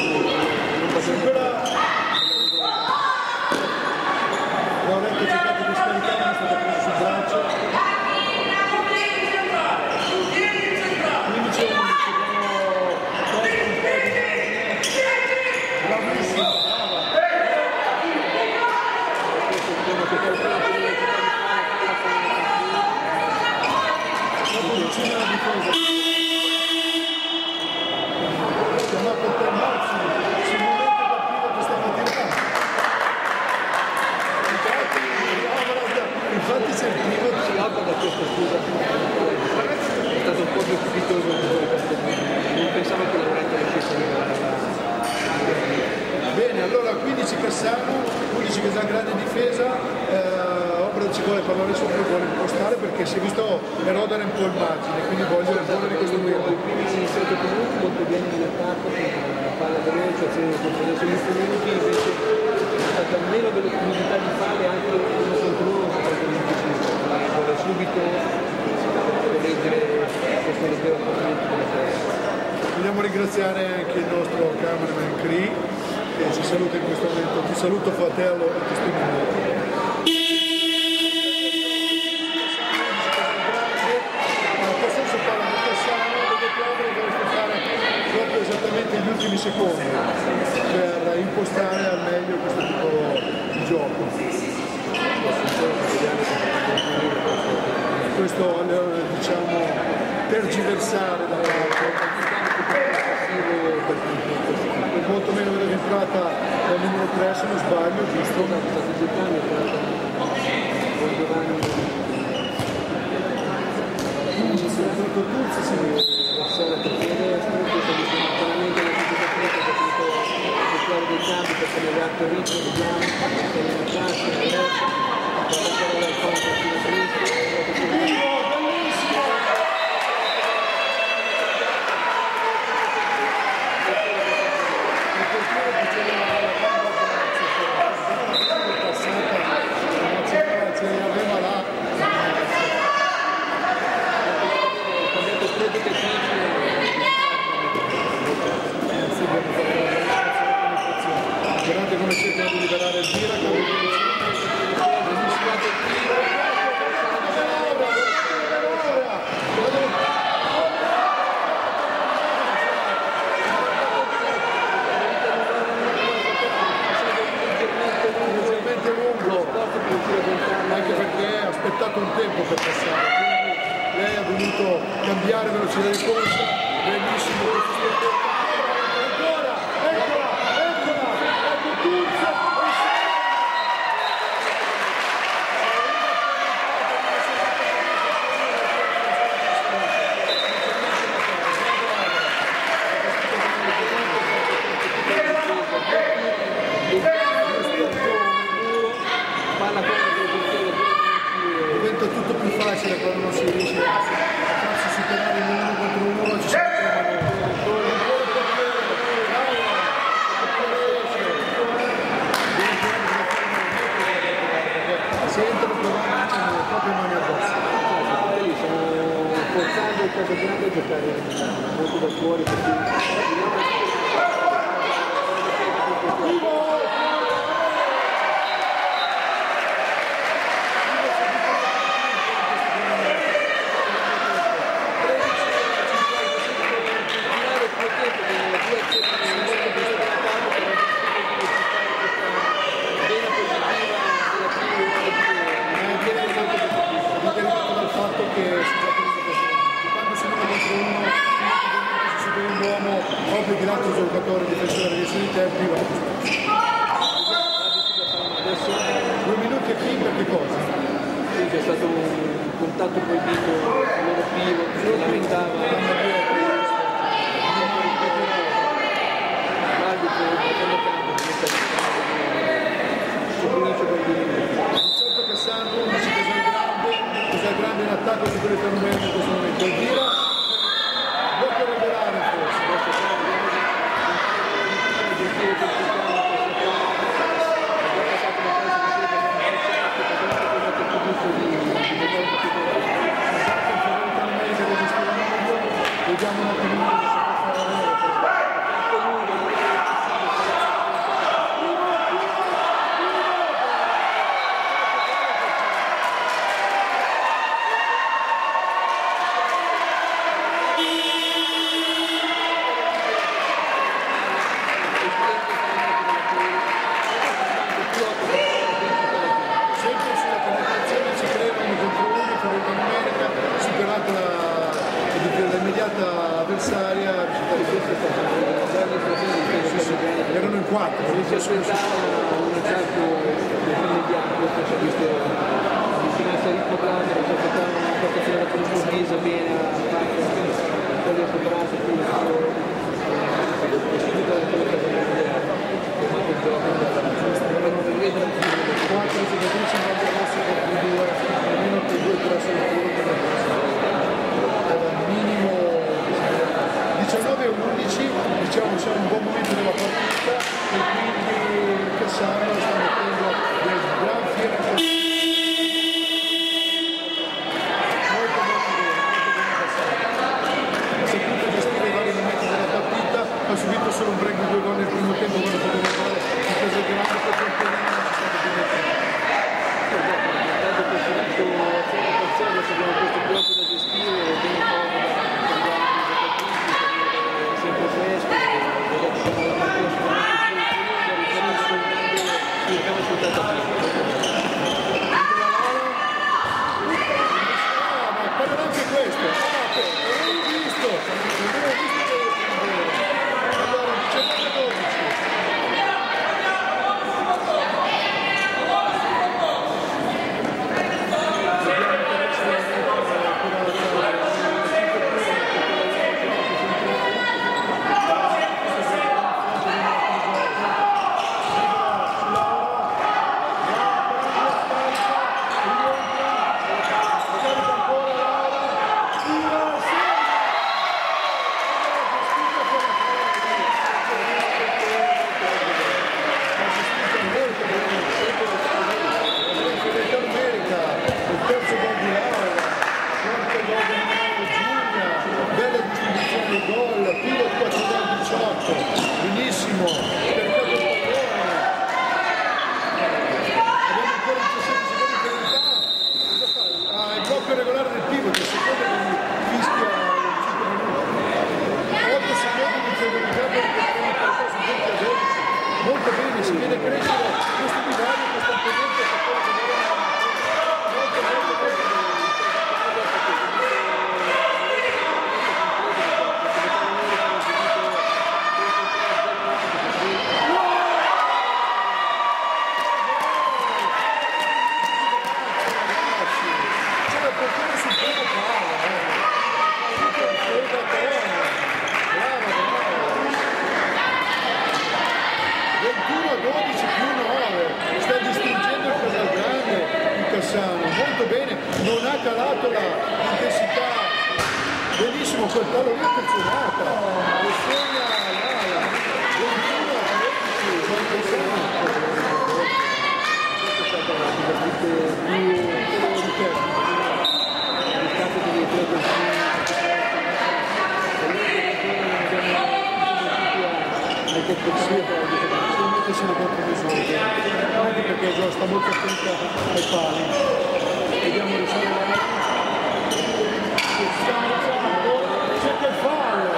Lorenzo ha cercato di scaricare, è stato preso sul braccio. quindici minuti, abbiamo tolto un po' di margine. Bravissimo, la posizione della difesa. Chiamato per Mazzi, sicuramente capivo che stava tirando. Infatti sentivo Salata da questa scusa è stato un po' più fitoso non pensavo che Lorenzo riuscisse a arrivare là. Bene, allora quindici Cassano, undici Cassano, grande difesa, eh, Obra ci vuole parlare sopra, vuole impostare perché si è visto erodere un po' il margine, quindi voglio erodere questo tempo. I primi sette minuti molto bene nell'attacco, la palla veloce, azione di adesso in questi minuti invece è stata meno velocità di fare anche uno contro uno, perché non vuole subito correggere questo leggero appuntamento della terra. Vogliamo ringraziare anche il nostro cameraman Cree che ci saluta in questo momento. Ti saluto fratello e ti stimo molto. Possesso palla di Cassano, vedete Obra deve fare proprio esattamente gli ultimi secondi per impostare al meglio questo tipo di gioco. Questo diciamo tergiversare da parte molto meno velocentrata dal numero tre se non sbaglio, giusto? State giocando con Giovanni Turzi si Vassara per destro, questo è chiaramente la situazione che ha potuto effettuare dei cambi per cambiare il ritmo, vediamo, per il cazzo, per il cazzo, per la conta fino a sinistra. Guardate come cercano di liberare il tiro, che avete mischiato il tiro. Leggermente lungo, anche perché ha aspettato un tempo per passare, quindi lei ha voluto cambiare velocità di corsa, benissimo questo ancora, eccola, eccola, ecco tutti. molto da fuori perché di l'altro giocatore difensore di sinistra arriva adesso due minuti e fin per che cosa? sì, c'è stato un contatto proibito sul loro pivo, si lamentava l'arbitro del secondo campo diciotto Cassano, dice che sei grande, che sei grande in attacco su quello che non è in questo momento. Il tiro, blocco regolare forse. Vediamo un attimino se può fare avere. Sempre sulla penetrazione ci creano contro uno per l'America, superata la l'immediata avversaria, erano in quattro, si aspettava un attacco immediato, si è visto di finanza riportata, si aspettava una forte accelerazione improvvisa, bene a poi è superato tutto subito da quello che il gioco non vedo quattro giocatrici in mezzo rosso per due, almeno per due per la minimo diciannove a undici, diciamo siamo in un buon momento della partita e quindi Cassano sta mettendo del gran fiero molto molto bene, molto bene Cassano ha saputo gestire i vari momenti della partita, ha subito solo un break di due gol nel primo tempo quando poteva fare in preso il grande per il non c'è stato più niente. Tanto questo tutto fuori parziale, abbiamo questo blocco da gestire, bene comodo per gli altri sempre fresco, vedete siamo alla partita, si è ascoltato ma parlerà anche questo, l'avevo visto, l'avevo visto allora diciannove a dodici. Benissimo, per il pallone. Abbiamo ancora diciassette secondi per verità. Cosa fa? Ah, il blocco regolare del pivot, il secondo che mi fischia cinque minuti. otto secondi di inferiorità per il qualcosa su venti a dodici. Molto bene, si vede crescere questo divario, questo imponente per quello che voleva. Molto molto bene. dodici più nove, sta distruggendo il Casalgrande il Cassano, molto bene, non ha calato l'intensità, benissimo quel palo lì perfezionata, lo segna l'ala, ventuno a tredici, il Cassano. Questa è stata una delle partite più superbe, il campo di dietro del sicuramente se ne contromisure, anche perché Gio sta molto attento ai pali. Vediamo risolvere. Cerca il fallo!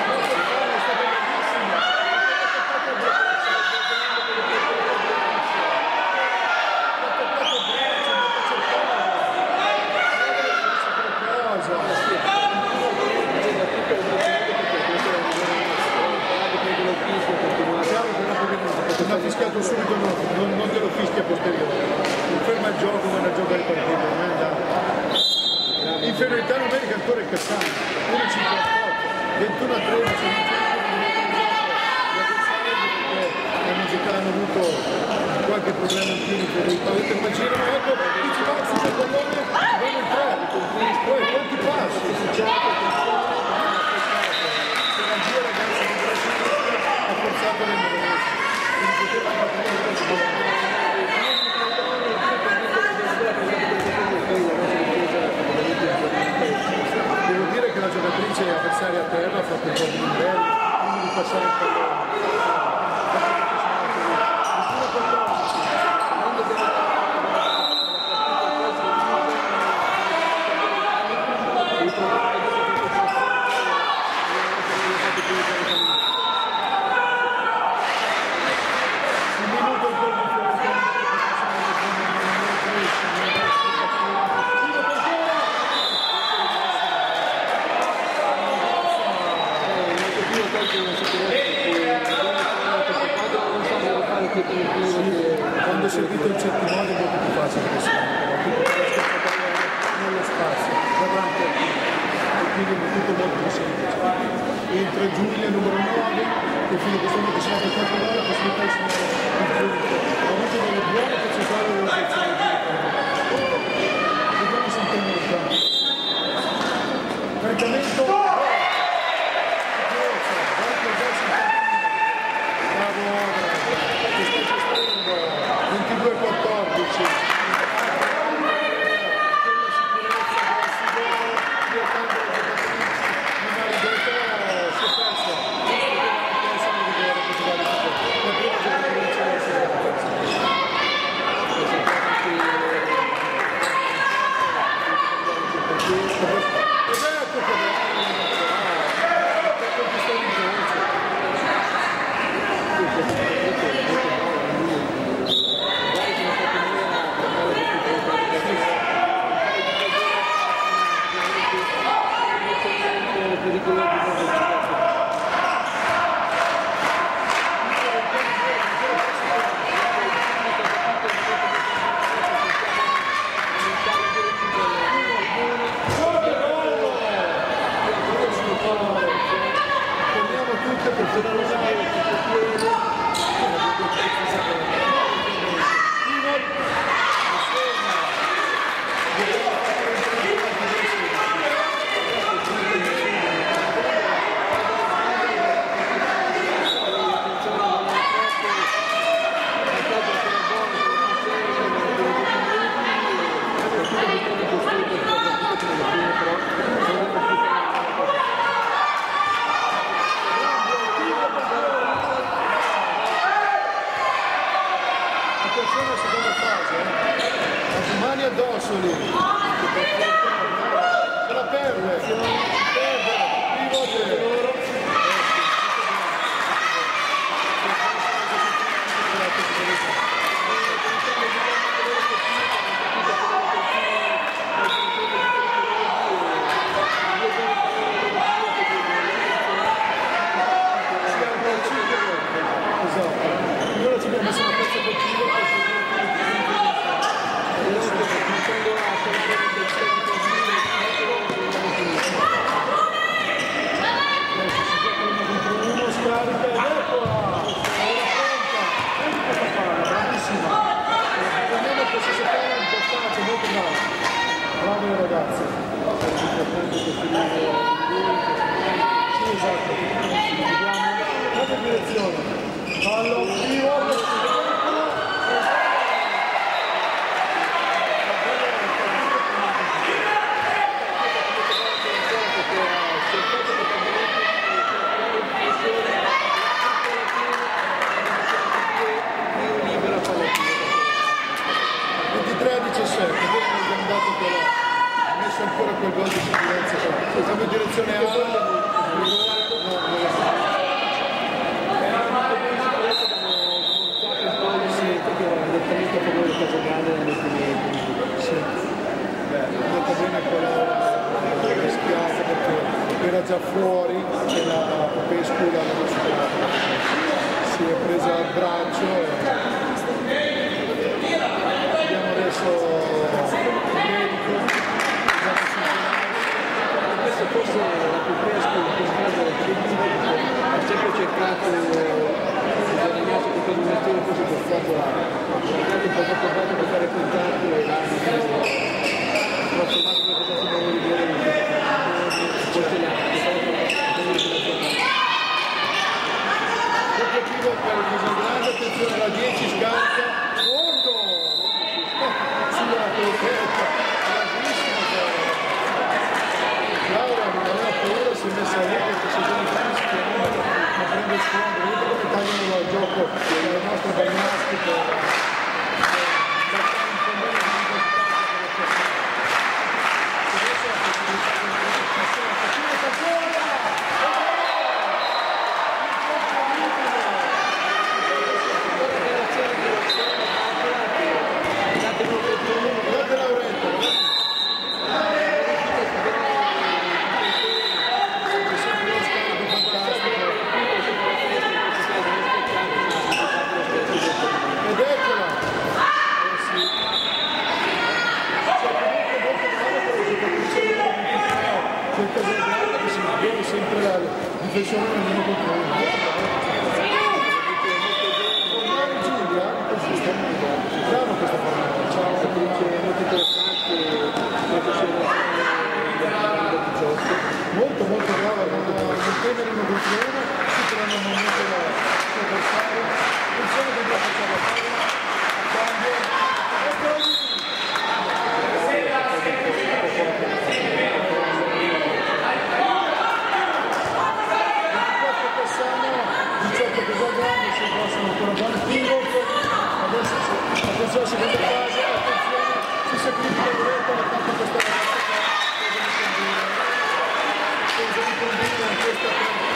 Non ha fischiato subito, no, non, non te lo fischia posteriore, non ferma il gioco, non è giocare il partito, non è andato. Inferiorità numerica ancora il Cassano, uno virgola cinquantotto, ventuno a tredici, hanno giocato, hanno avuto qualche problema in più per il palletto, ma girano, ecco, qui ci va, c'è il pallone, vanno in tre, poi quanti passi, se la gira ragazzi di Brasile ha forzato le mani. Devo dire che la giocatrice avversaria a terra ha fatto un po' di livello, quindi di passare il pallone. Quando è servito in certi modi è molto più facile che sia, nello spazio, davanti a chi, e quindi è tutto molto più semplice. Entra Giulia numero nove, che fino a questo momento si è fatto quattro gol, la possibilità di segnare il giudice. Ha avuto delle buone percentuali delle sezioni di giudice. Vediamo se implementa. Caricamento. ventidue a quattordici. braccio. Abbiamo adesso il medico, questa forse è la più fresca in questo caso ha sempre cercato di guadagnarsi con quel mestiere forse per stato cercato un po' troppo fatto per fare contatto e l'arbitro forse il massimo che potesse non vedere forse la l'obiettivo per il Casagrande, attenzione alla dieci, scarica fondo sulla colpetta, bravissimo Laura, non aveva paura, si è messa lì perché se sono tanti si chiamano ma prende sfondo, vedete come tagliano il gioco del nostro Bagnaschi per lasciare un po' meno di velocità per la persona. Adesso la possibilità di attenzione, guardate Lauretto, c'è sempre lo scarico fantastico ed eccola, eh sì, c'è comunque molto male per le giocatrici del Casagrande che si vede sempre la difensore nel contro Ormai Giulia, così bravo questa formata, ciao, molto interessante molto molto brava, non temere uno contro uno, supera normalmente l'avversario, attenzione che dobbiamo facciamo la palla, cambio, eccolo lì! ventiquattro Cassano, diciotto Casagrande, si possono ancora buone pivot, adesso attenzione alla seconda fase, attenzione, si sacrifica il retto, la fatta questa ragazza cosa mi combina in questa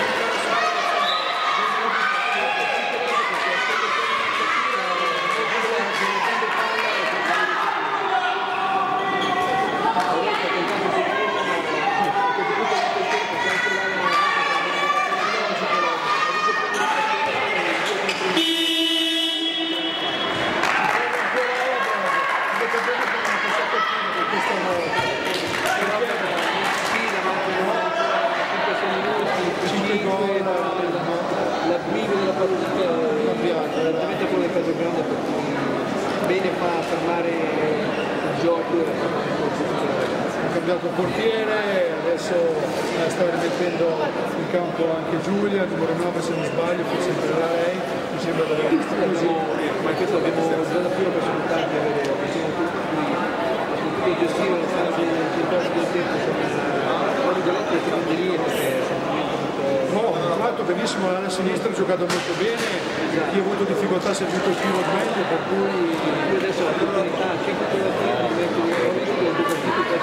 bene fa a fermare il gioco e a fermare il ragazzi. Ha cambiato il portiere, adesso eh, sta rimettendo in campo anche Giulia, il numero nove se non sbaglio, forse entrerà lei, mi sembra di aver visto così. Ma questo abbiamo già da più la possibilità di avere la possibilità di gestire la fase del centro del tempo, sono di galotti e seconderie perché No, ha fatto benissimo alla sinistra, ha giocato molto bene, chi ha avuto difficoltà si è giunto il tiro meglio, per cui adesso l'opportunità c'è anche quella di mettere il rischio del partito per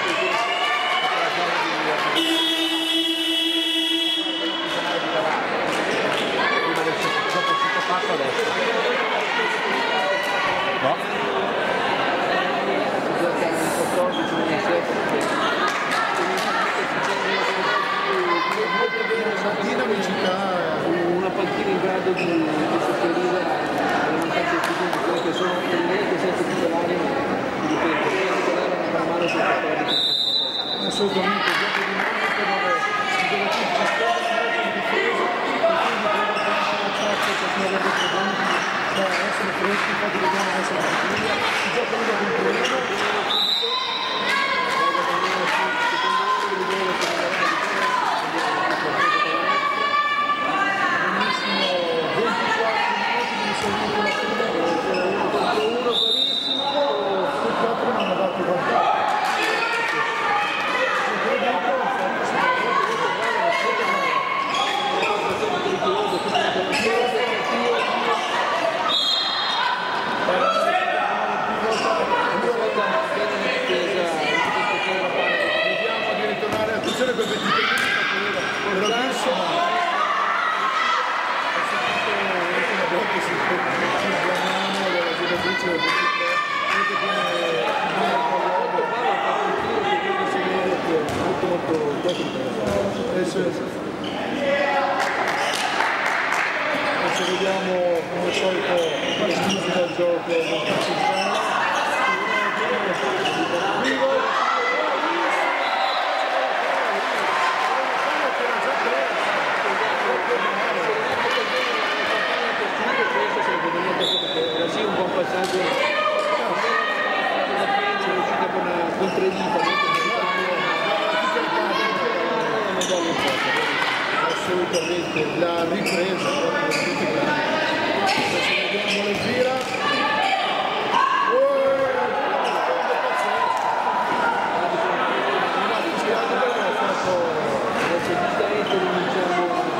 una panchina in grado di sopperire alle mancanze di quelli che sono tendenze senza titolari, ripeto, senza titolare non fa male sul fatto la difesa. assolutamente il gioco dinamico dove i giocatori si sposano molto in difesa e quindi credo che anche la chat c'è chi avrebbe problemi da essere freschi, infatti dobbiamo essere tranquilli, si gioca uno contro uno. Adesso vediamo come al solito esclusi dal gioco del calcio. Era sì un buon passaggio, è uscita con una contraddita. Assolutamente, la ripresa veramente grande. Adesso vediamo le gira. Oh, pazzesco. Ma fischiato però ha fatto Adesso giustamente rinunciamo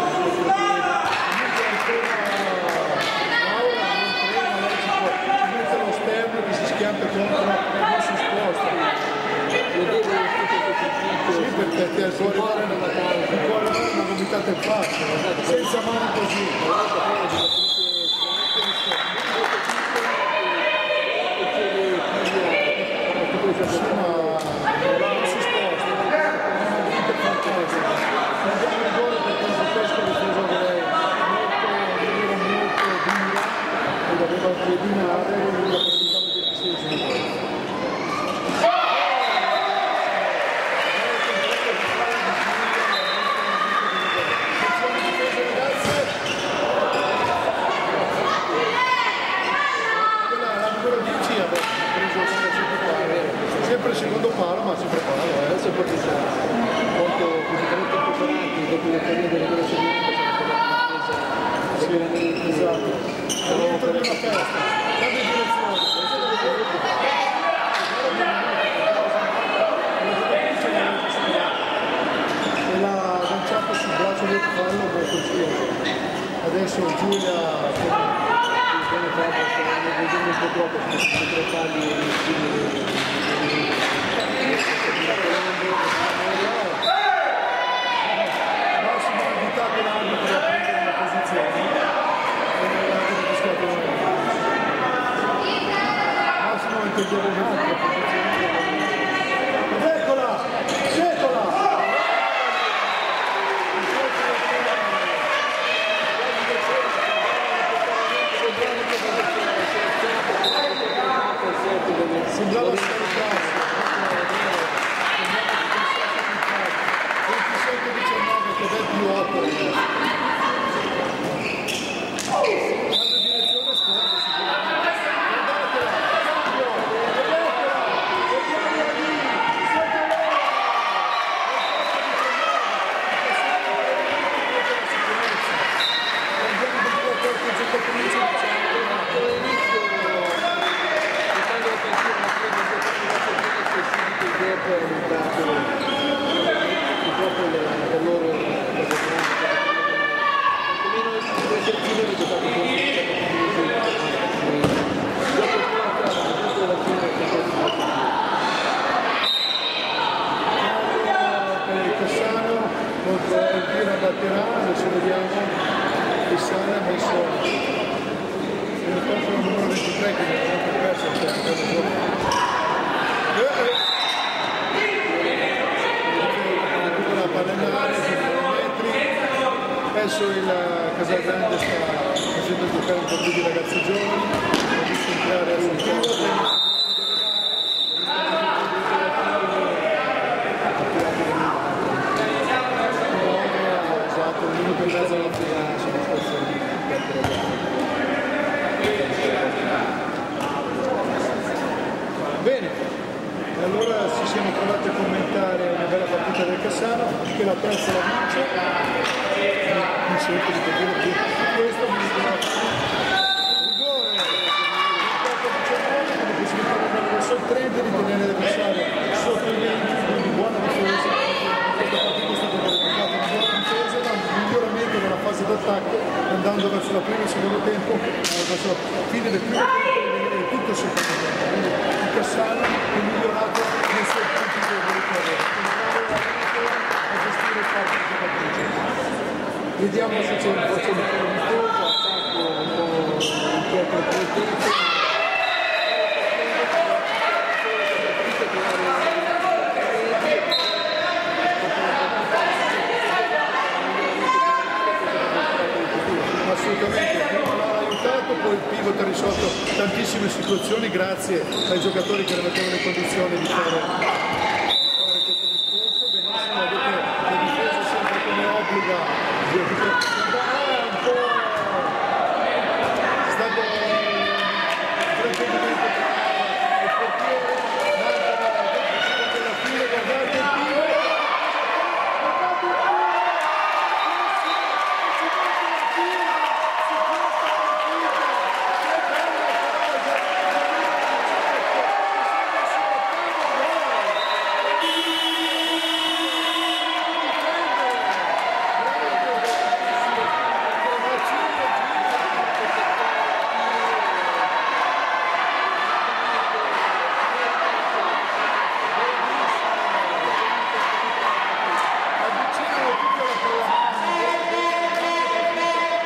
Laura non trema, lei ci può, ci mette lo sterno che si schianta contro e non si sposta. lo deve Sì, perché ti al cuore non una vomitata in faccia, senza mano così. Sì, ma non si sposta, è fantastico. Andiamo in gol perché il pesco difesa di lei molto, molto dura e doveva pedinare e non la partita perché si è giocato. Sempre il secondo palo, ma sempre palo, eh. adesso proprio sono molto fisicamente impressionanti dopo le carriere delle due settimane che sono stata Sì, esatto. Sono per una festa, cambia direzione. E l'ha agganciato sul braccio del cavallo per colpire. Adesso Giulia viene fatta un po' troppo perché tre palli Massimo ha invitato l'arbitro a prendere una posizione e l'arbitro ha fischiato una Massimo intendeva esattamente la posizione ed eccola! Setola! Sembrava scaricarsi ventisette diciannove che bel più otto cambia direzione scorsa sicuramente guardatela vediamola lì siete loro guardiamo un po' qualche giocatrice all'inizio portando la pensione alla fine del gioco subito il gap è aumentato purtroppo per loro quantomeno due settine avete fatto dopo il quarto alla fine per il Cassano contro Elvira batterà, adesso vediamo Cassano ha messo il corpo numero ventitré che non ha perso il tempo la palla in aria metri adesso il Casalgrande sta facendo giocare un po' più di ragazzi giovani ha visto entrare a Santiago un minuto e mezzo alla fine sono stati bene e allora ci siamo trovati a commentare una bella partita del Cassano che la terza la vince mi sento di poter dire questo mi rigore diciannove con la possibilità di andare verso il trenta di tenere l'avversario sotto i venti quindi buona difesa questa partita è stata verificata una buona difesa da un miglioramento della fase d'attacco andando verso la prima e il secondo tempo verso la fine del primo tempo e tutto il secondo tempo quindi il Cassano è migliorato nei suoi punti di carriera a gestire il parco di giocatrice vediamo se c'è un po' di difesa attacco un po' dietro il tempo assolutamente, prima l'ha aiutato, poi il pivot ha risolto tantissime situazioni grazie ai giocatori che ne mettevano in condizione di fare, di fare questo discorso. Benissimo, vedete la difesa sempre come obbliga, è un po' stato un fraintendimento tra il portiere, manca della fine, guardate il pivot.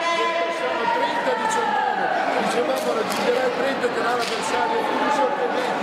Raggiungerà il trenta e terrà l'avversario più sorprendente.